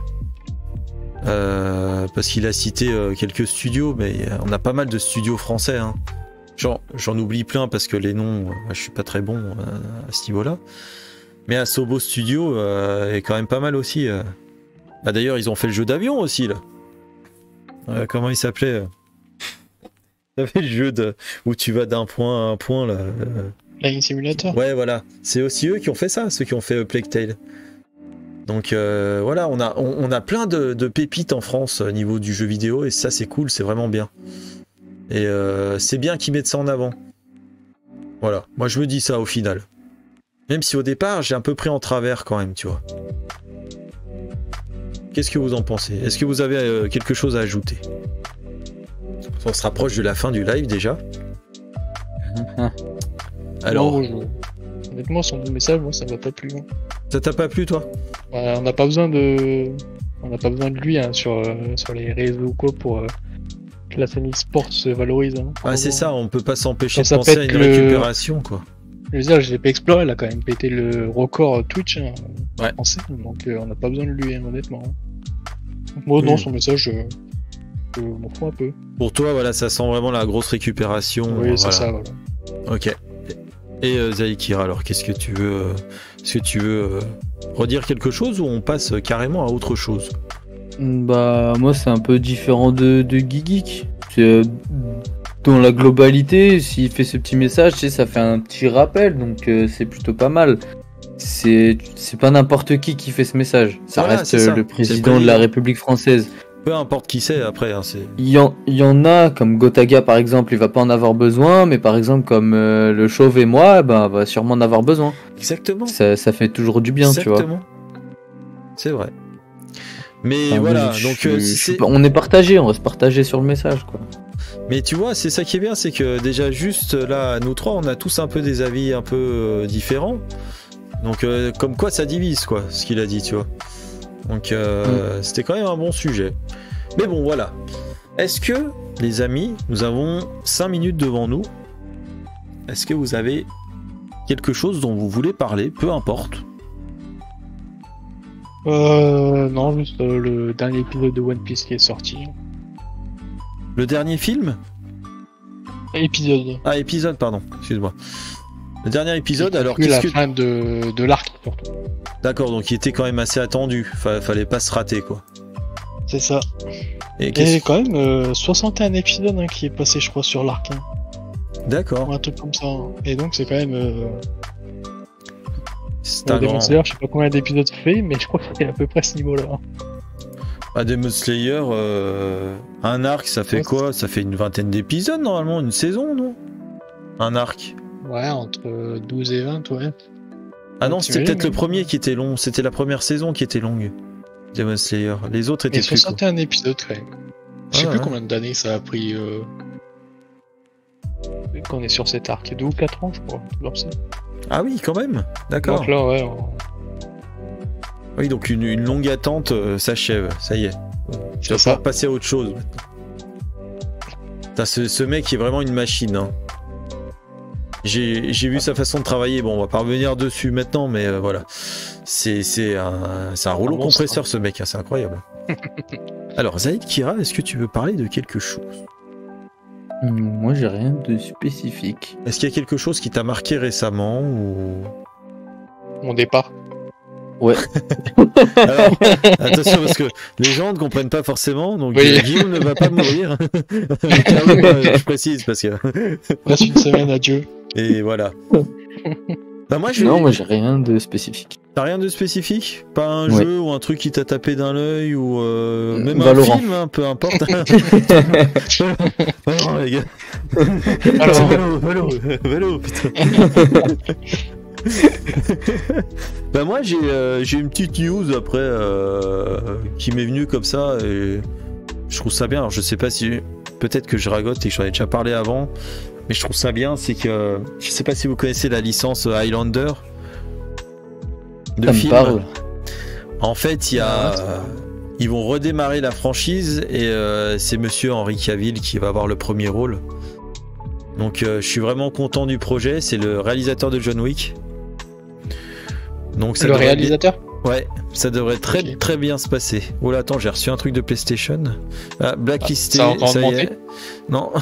Euh, parce qu'il a cité euh, quelques studios, mais on a pas mal de studios français, hein. J'en oublie plein parce que les noms, euh, je suis pas très bon euh, à ce niveau-là. Mais Asobo Studio euh, est quand même pas mal aussi. Euh. Bah, d'ailleurs, ils ont fait le jeu d'avion aussi, là. Euh, comment il s'appelait? Ça fait le jeu de... où tu vas d'un point à un point, là. Euh... Flying Simulator. Ouais, voilà. C'est aussi eux qui ont fait ça, ceux qui ont fait Plague Tale. Donc euh, voilà, on a, on, on a plein de, de pépites en France au niveau du jeu vidéo, et ça, c'est cool, c'est vraiment bien. Et euh, c'est bien qu'ils mettent ça en avant. Voilà, moi je me dis ça au final. Même si au départ, j'ai un peu pris en travers quand même, tu vois. Qu'est-ce que vous en pensez? Est-ce que vous avez euh, quelque chose à ajouter? On se rapproche de la fin du live déjà. Alors... Non, je... Honnêtement, son message, moi ça m'a pas plu. Hein. Ça t'a pas plu, toi? Ouais, on n'a pas besoin de... On n'a pas besoin de lui hein, sur, euh, sur les réseaux ou quoi pour... Euh... que la scène e-sport se valorise. Hein, ah, c'est ça, on peut pas s'empêcher de ça penser à une le... récupération, quoi. Je veux dire, G P Explorer, elle a quand même pété le record Twitch hein, ouais. français, donc euh, on n'a pas besoin de lui, hein, honnêtement. Donc, moi, oui. non, son message, je, je m'en fous un peu. Pour toi, voilà, ça sent vraiment la grosse récupération. Oui, c'est voilà. ça, voilà. Ok. Et euh, Zaïkira, alors, qu'est-ce que tu veux, euh, est-ce que tu veux euh, redire quelque chose ou on passe carrément à autre chose? Bah, moi, c'est un peu différent de, de Geek. Euh, dans la globalité, s'il fait ce petit message, tu sais, ça fait un petit rappel, donc euh, c'est plutôt pas mal. C'est pas n'importe qui qui fait ce message. Ça voilà, reste ça. le président de la République française. Peu importe qui c'est après. Hein, il, y en, il y en a, comme Gotaga par exemple, il va pas en avoir besoin, mais par exemple comme euh, le Chauve et moi, ben, va sûrement en avoir besoin. Exactement. Ça, ça fait toujours du bien, Exactement. tu vois. C'est vrai. Mais enfin, voilà, je, donc je, euh, je, est... on est partagé, on va se partager sur le message, quoi. Mais tu vois, c'est ça qui est bien, c'est que déjà juste là, nous trois, on a tous un peu des avis un peu euh, différents. Donc euh, comme quoi ça divise, quoi, ce qu'il a dit, tu vois. Donc euh, mmh. c'était quand même un bon sujet. Mais bon, voilà. Est-ce que, les amis, nous avons cinq minutes devant nous? Est-ce que vous avez quelque chose dont vous voulez parler? Peu importe. Euh, non, juste euh, le dernier épisode de One Piece qui est sorti. Le dernier film? Épisode. Ah, épisode, pardon, excuse-moi. Le dernier épisode, alors qu'est-ce qu'est-ce la que... fin de, de l'arc, surtout. D'accord, donc il était quand même assez attendu. Fa- fallait pas se rater, quoi. C'est ça. Et Et qu'est-ce... quand même, euh, soixante et un épisodes hein, qui est passé, je crois, sur l'arc. Hein. D'accord. Ou un truc comme ça. hein. Et donc, c'est quand même. Euh... C'est euh, un Demon grand... Slayer, je sais pas combien d'épisodes fait, mais je crois que c'est à peu près ce niveau-là. hein. Ah, Demon Slayer, euh, un arc, ça fait Ouais, quoi? Ça fait une vingtaine d'épisodes, normalement, une saison, non? Un arc. Ouais, entre douze et vingt, ouais. Ah non, Donc, c'était t'imagines, peut-être le hein. premier qui était long. C'était la première saison qui était longue. Demon Slayer. Les autres étaient Et plus courts. soixante et un épisodes, quand même. Je sais Ah, plus ouais. combien d'années ça a pris. Euh... Qu'on est sur cet arc. deux ou quatre ans, je crois. Comme ça. Ah oui, quand même. D'accord. Donc là, ouais. on- Oui, donc une, une longue attente euh, s'achève. Ça y est. Je C'est dois ça. pouvoir passer à autre chose maintenant. Putain, ce, ce mec est vraiment une machine. Hein. J'ai j'ai vu sa façon de travailler. Bon, on va pas revenir dessus maintenant, mais euh, voilà. C'est c'est un, c'est un rouleau Un monstre, compresseur, ce mec. Hein, c'est incroyable. Alors, Zaïd Kira, est-ce que tu veux parler de quelque chose? Hum, Moi, j'ai rien de spécifique. Est-ce qu'il y a quelque chose qui t'a marqué récemment ou... Mon départ. Ouais. Alors, attention parce que les gens ne comprennent pas forcément, donc Oui. euh, Guillaume ne va pas mourir. Clairement, euh, je précise parce que Reste une semaine, adieu. et voilà. Bah moi, je... Non, moi, j'ai rien de spécifique. T'as rien de spécifique? Pas un Ouais. jeu ou un truc qui t'a tapé d'un l'œil ou euh, même Valorant. un film, hein, peu importe. Valorant, les gars. Alors, Valo, Valo, Valo, putain. Bah moi j'ai euh, j'ai une petite news après euh, qui m'est venue comme ça et je trouve ça bien. Alors je sais pas si peut-être que je ragote et que j'en ai déjà parlé avant, mais je trouve ça bien, c'est que je sais pas si vous connaissez la licence Highlander de Ça me film. parle. En fait, il y a Ah, c'est euh, ils vont redémarrer la franchise et euh, c'est monsieur Henry Cavill qui va avoir le premier rôle. Donc euh, je suis vraiment content du projet, c'est le réalisateur de John Wick. Donc ça le devrait réalisateur. bien- Ouais, ça devrait très Ok. très bien se passer. Oh là, attends, j'ai reçu un truc de PlayStation. Ah, Blacklisté, Ah, ça a encore ça y augmenté est. Non.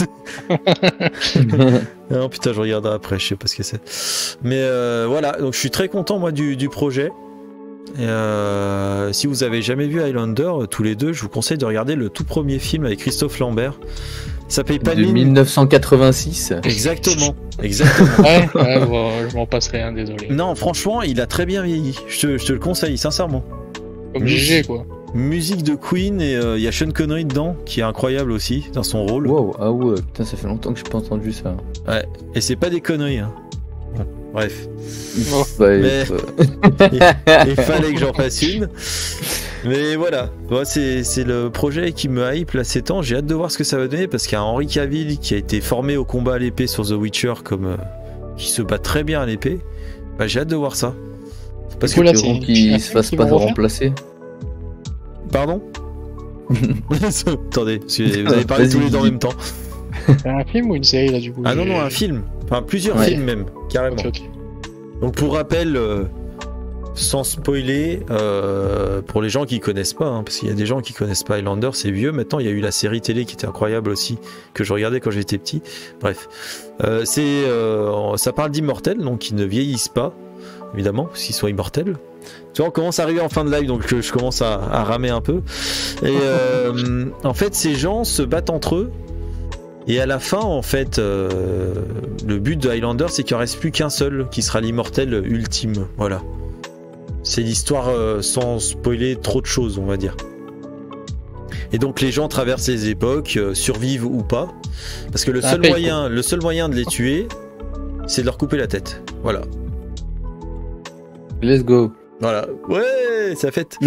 Non, putain, je regarderai après, je sais pas ce que c'est. Mais euh, voilà, donc je suis très content moi du, du projet. Et euh, si vous avez jamais vu Highlander, euh, tous les deux, je vous conseille de regarder le tout premier film avec Christophe Lambert. Ça paye pas de De mine. mille neuf cent quatre-vingt-six. Exactement, exactement. Ouais, ouais bon, je m'en passerai un, désolé. Non, franchement, il a très bien vieilli. Je te, je te le conseille, sincèrement. Comme G G, quoi. Musique de Queen et euh, il y a Sean Connery dedans, qui est incroyable aussi dans son rôle. Wow, ah ouais, putain, ça fait longtemps que j'ai pas entendu ça. Ouais, et c'est pas des conneries. Hein. Bon, bref. Oh. Bah, Mais- euh, Il fallait que j'en fasse une. Mais voilà, moi, c'est c'est le projet qui me hype là ces temps. J'ai hâte de voir ce que ça va donner parce qu'il y a Henry Cavill qui a été formé au combat à l'épée sur The Witcher, comme euh, qui se bat très bien à l'épée. Bah, j'ai hâte de voir ça. Parce Du coup, que là, espérons c'est- qu'il c'est se fasse qu'ils pas vont refaire remplacer. Pardon. Attendez, parce que vous avez parlé Vas-y, tous les deux en dis. même temps. C'est un film ou une série, là, du coup Ah non j'ai- non, un film. Enfin plusieurs Ouais. films même, carrément. Ok, ok. Donc pour rappel, euh, sans spoiler, euh, pour les gens qui connaissent pas, hein, parce qu'il y a des gens qui connaissent pas Highlander, c'est vieux maintenant, il y a eu la série télé qui était incroyable aussi, que je regardais quand j'étais petit. Bref, euh, c'est, euh, ça parle d'immortels, donc ils ne vieillissent pas, évidemment, parce qu'ils sont immortels. Tu vois, on commence à arriver en fin de live, donc je, je commence à, à ramer un peu. Et euh, en fait, ces gens se battent entre eux. Et à la fin, en fait, euh, le but de Highlander, c'est qu'il ne reste plus qu'un seul qui sera l'immortel ultime. Voilà. C'est l'histoire euh, sans spoiler trop de choses, on va dire. Et donc les gens traversent les époques, euh, survivent ou pas, parce que le Un seul paye, moyen, le seul moyen de les tuer, c'est de leur couper la tête. Voilà. Let's go. Voilà. Ouais, ça fête.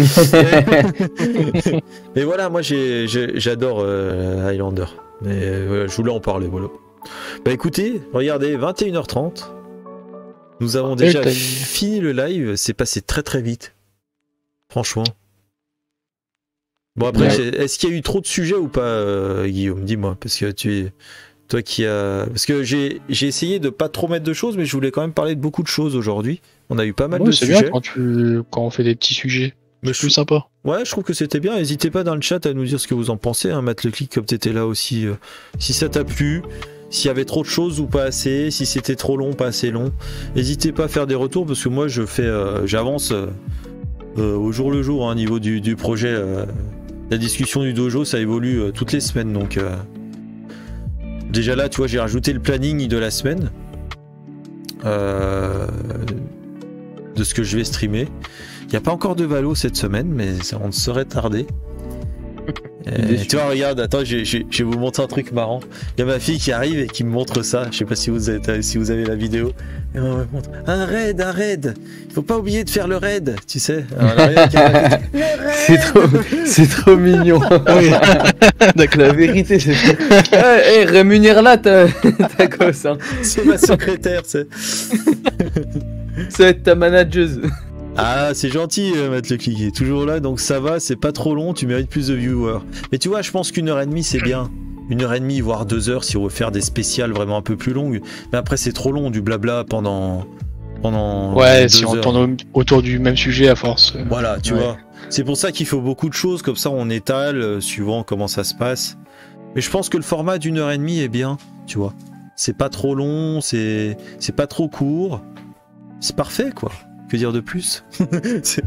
Mais voilà, moi j'ai, j'ai- j'adore euh, Highlander. Mais euh, voilà, je voulais en parler, voilà. Bah écoutez, regardez, vingt et une heures trente. Nous avons Quel déjà timing. fini le live, c'est passé très très vite. Franchement. Bon après, Ouais. c'est- est-ce qu'il y a eu trop de sujets ou pas, euh, Guillaume? Dis-moi, parce que tu es toi qui a, parce que j'ai j'ai essayé de pas trop mettre de choses, mais je voulais quand même parler de beaucoup de choses aujourd'hui. On a eu pas mal Ouais, de c'est sujets. bien quand, tu... quand on fait des petits sujets. Mais C'est plus sympa. Ouais, je trouve que c'était bien. N'hésitez pas dans le chat à nous dire ce que vous en pensez. Hein. Mettre le clic comme t'étais là aussi. euh, si ça t'a plu, s'il y avait trop de choses ou pas assez, si c'était trop long, pas assez long. N'hésitez pas à faire des retours parce que moi je fais, euh, j'avance euh, euh, au jour le jour hein, au niveau du, du projet. euh, la discussion du dojo, ça évolue euh, toutes les semaines. Donc euh, déjà là, tu vois, j'ai rajouté le planning de la semaine euh, de ce que je vais streamer. Il n'y a pas encore de Valo cette semaine, mais ça, on ne saurait tarder. Euh, tu vois, regarde, attends, je, je, je vais vous montrer un truc marrant. Il y a ma fille qui arrive et qui me montre ça. Je sais pas si vous avez, si vous avez la vidéo. Et on me montre un raid, un raid. Il faut pas oublier de faire le raid, tu sais. Alors, là, regarde, le raid. C'est trop, c'est trop mignon. La vérité, c'est. Eh, hey, rémunère-la ta, ta gosse. Hein. C'est ma secrétaire, c'est. Ça va être ta manageuse. Ah, c'est gentil, euh, Matt le clic est toujours là, donc ça va, c'est pas trop long, tu mérites plus de viewers. Mais tu vois, je pense qu'une heure et demie, c'est bien. Une heure et demie, voire deux heures, si on veut faire des spéciales vraiment un peu plus longues. Mais après, c'est trop long, du blabla pendant. pendant Ouais, deux si on heures. tourne au- autour du même sujet à force. euh, Voilà, tu Ouais. vois. C'est pour ça qu'il faut beaucoup de choses, comme ça on étale, euh, suivant comment ça se passe. Mais je pense que le format d'une heure et demie est bien, tu vois. C'est pas trop long, c'est c'est pas trop court. C'est parfait, quoi. Que dire de plus? C'est-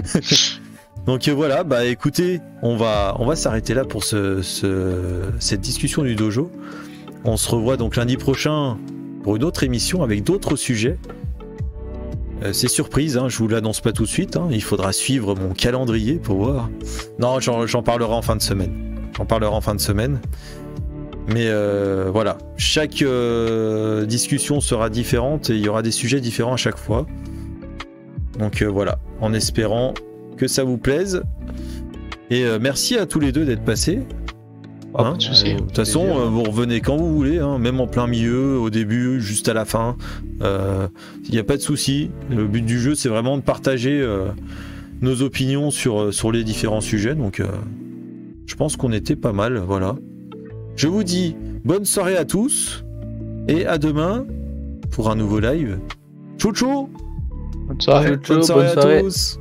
Donc euh, voilà, bah écoutez, on va, on va s'arrêter là pour ce, ce- cette discussion du dojo. On se revoit donc lundi prochain pour une autre émission avec d'autres sujets. Euh, c'est surprise, hein, je vous l'annonce pas tout de suite. Hein, il faudra suivre mon calendrier pour voir. Non, j'en, j'en parlerai en fin de semaine. J'en parlerai en fin de semaine. Mais euh, voilà, chaque euh, discussion sera différente et il y aura des sujets différents à chaque fois. Donc euh, voilà, en espérant que ça vous plaise. Et euh, merci à tous les deux d'être passés. Ah, Hein, pas de souci. euh, De toute façon, Plaisir. euh, vous revenez quand vous voulez, hein, même en plein milieu, au début, juste à la fin. Il n'y a pas de souci. Le but du jeu, c'est vraiment de partager euh, nos opinions sur, euh, sur les différents sujets. Donc, euh, je pense qu'on était pas mal. Voilà. Je vous dis bonne soirée à tous et à demain pour un nouveau live. Ciao, ciao! Bonne soirée. Ciao, ciao, Bonne soirée bonne à soirée. tous!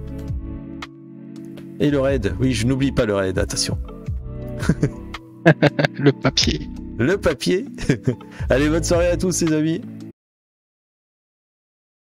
Et le raid. Oui, je n'oublie pas le raid, attention. Le papier. Le papier. Allez, bonne soirée à tous, les amis.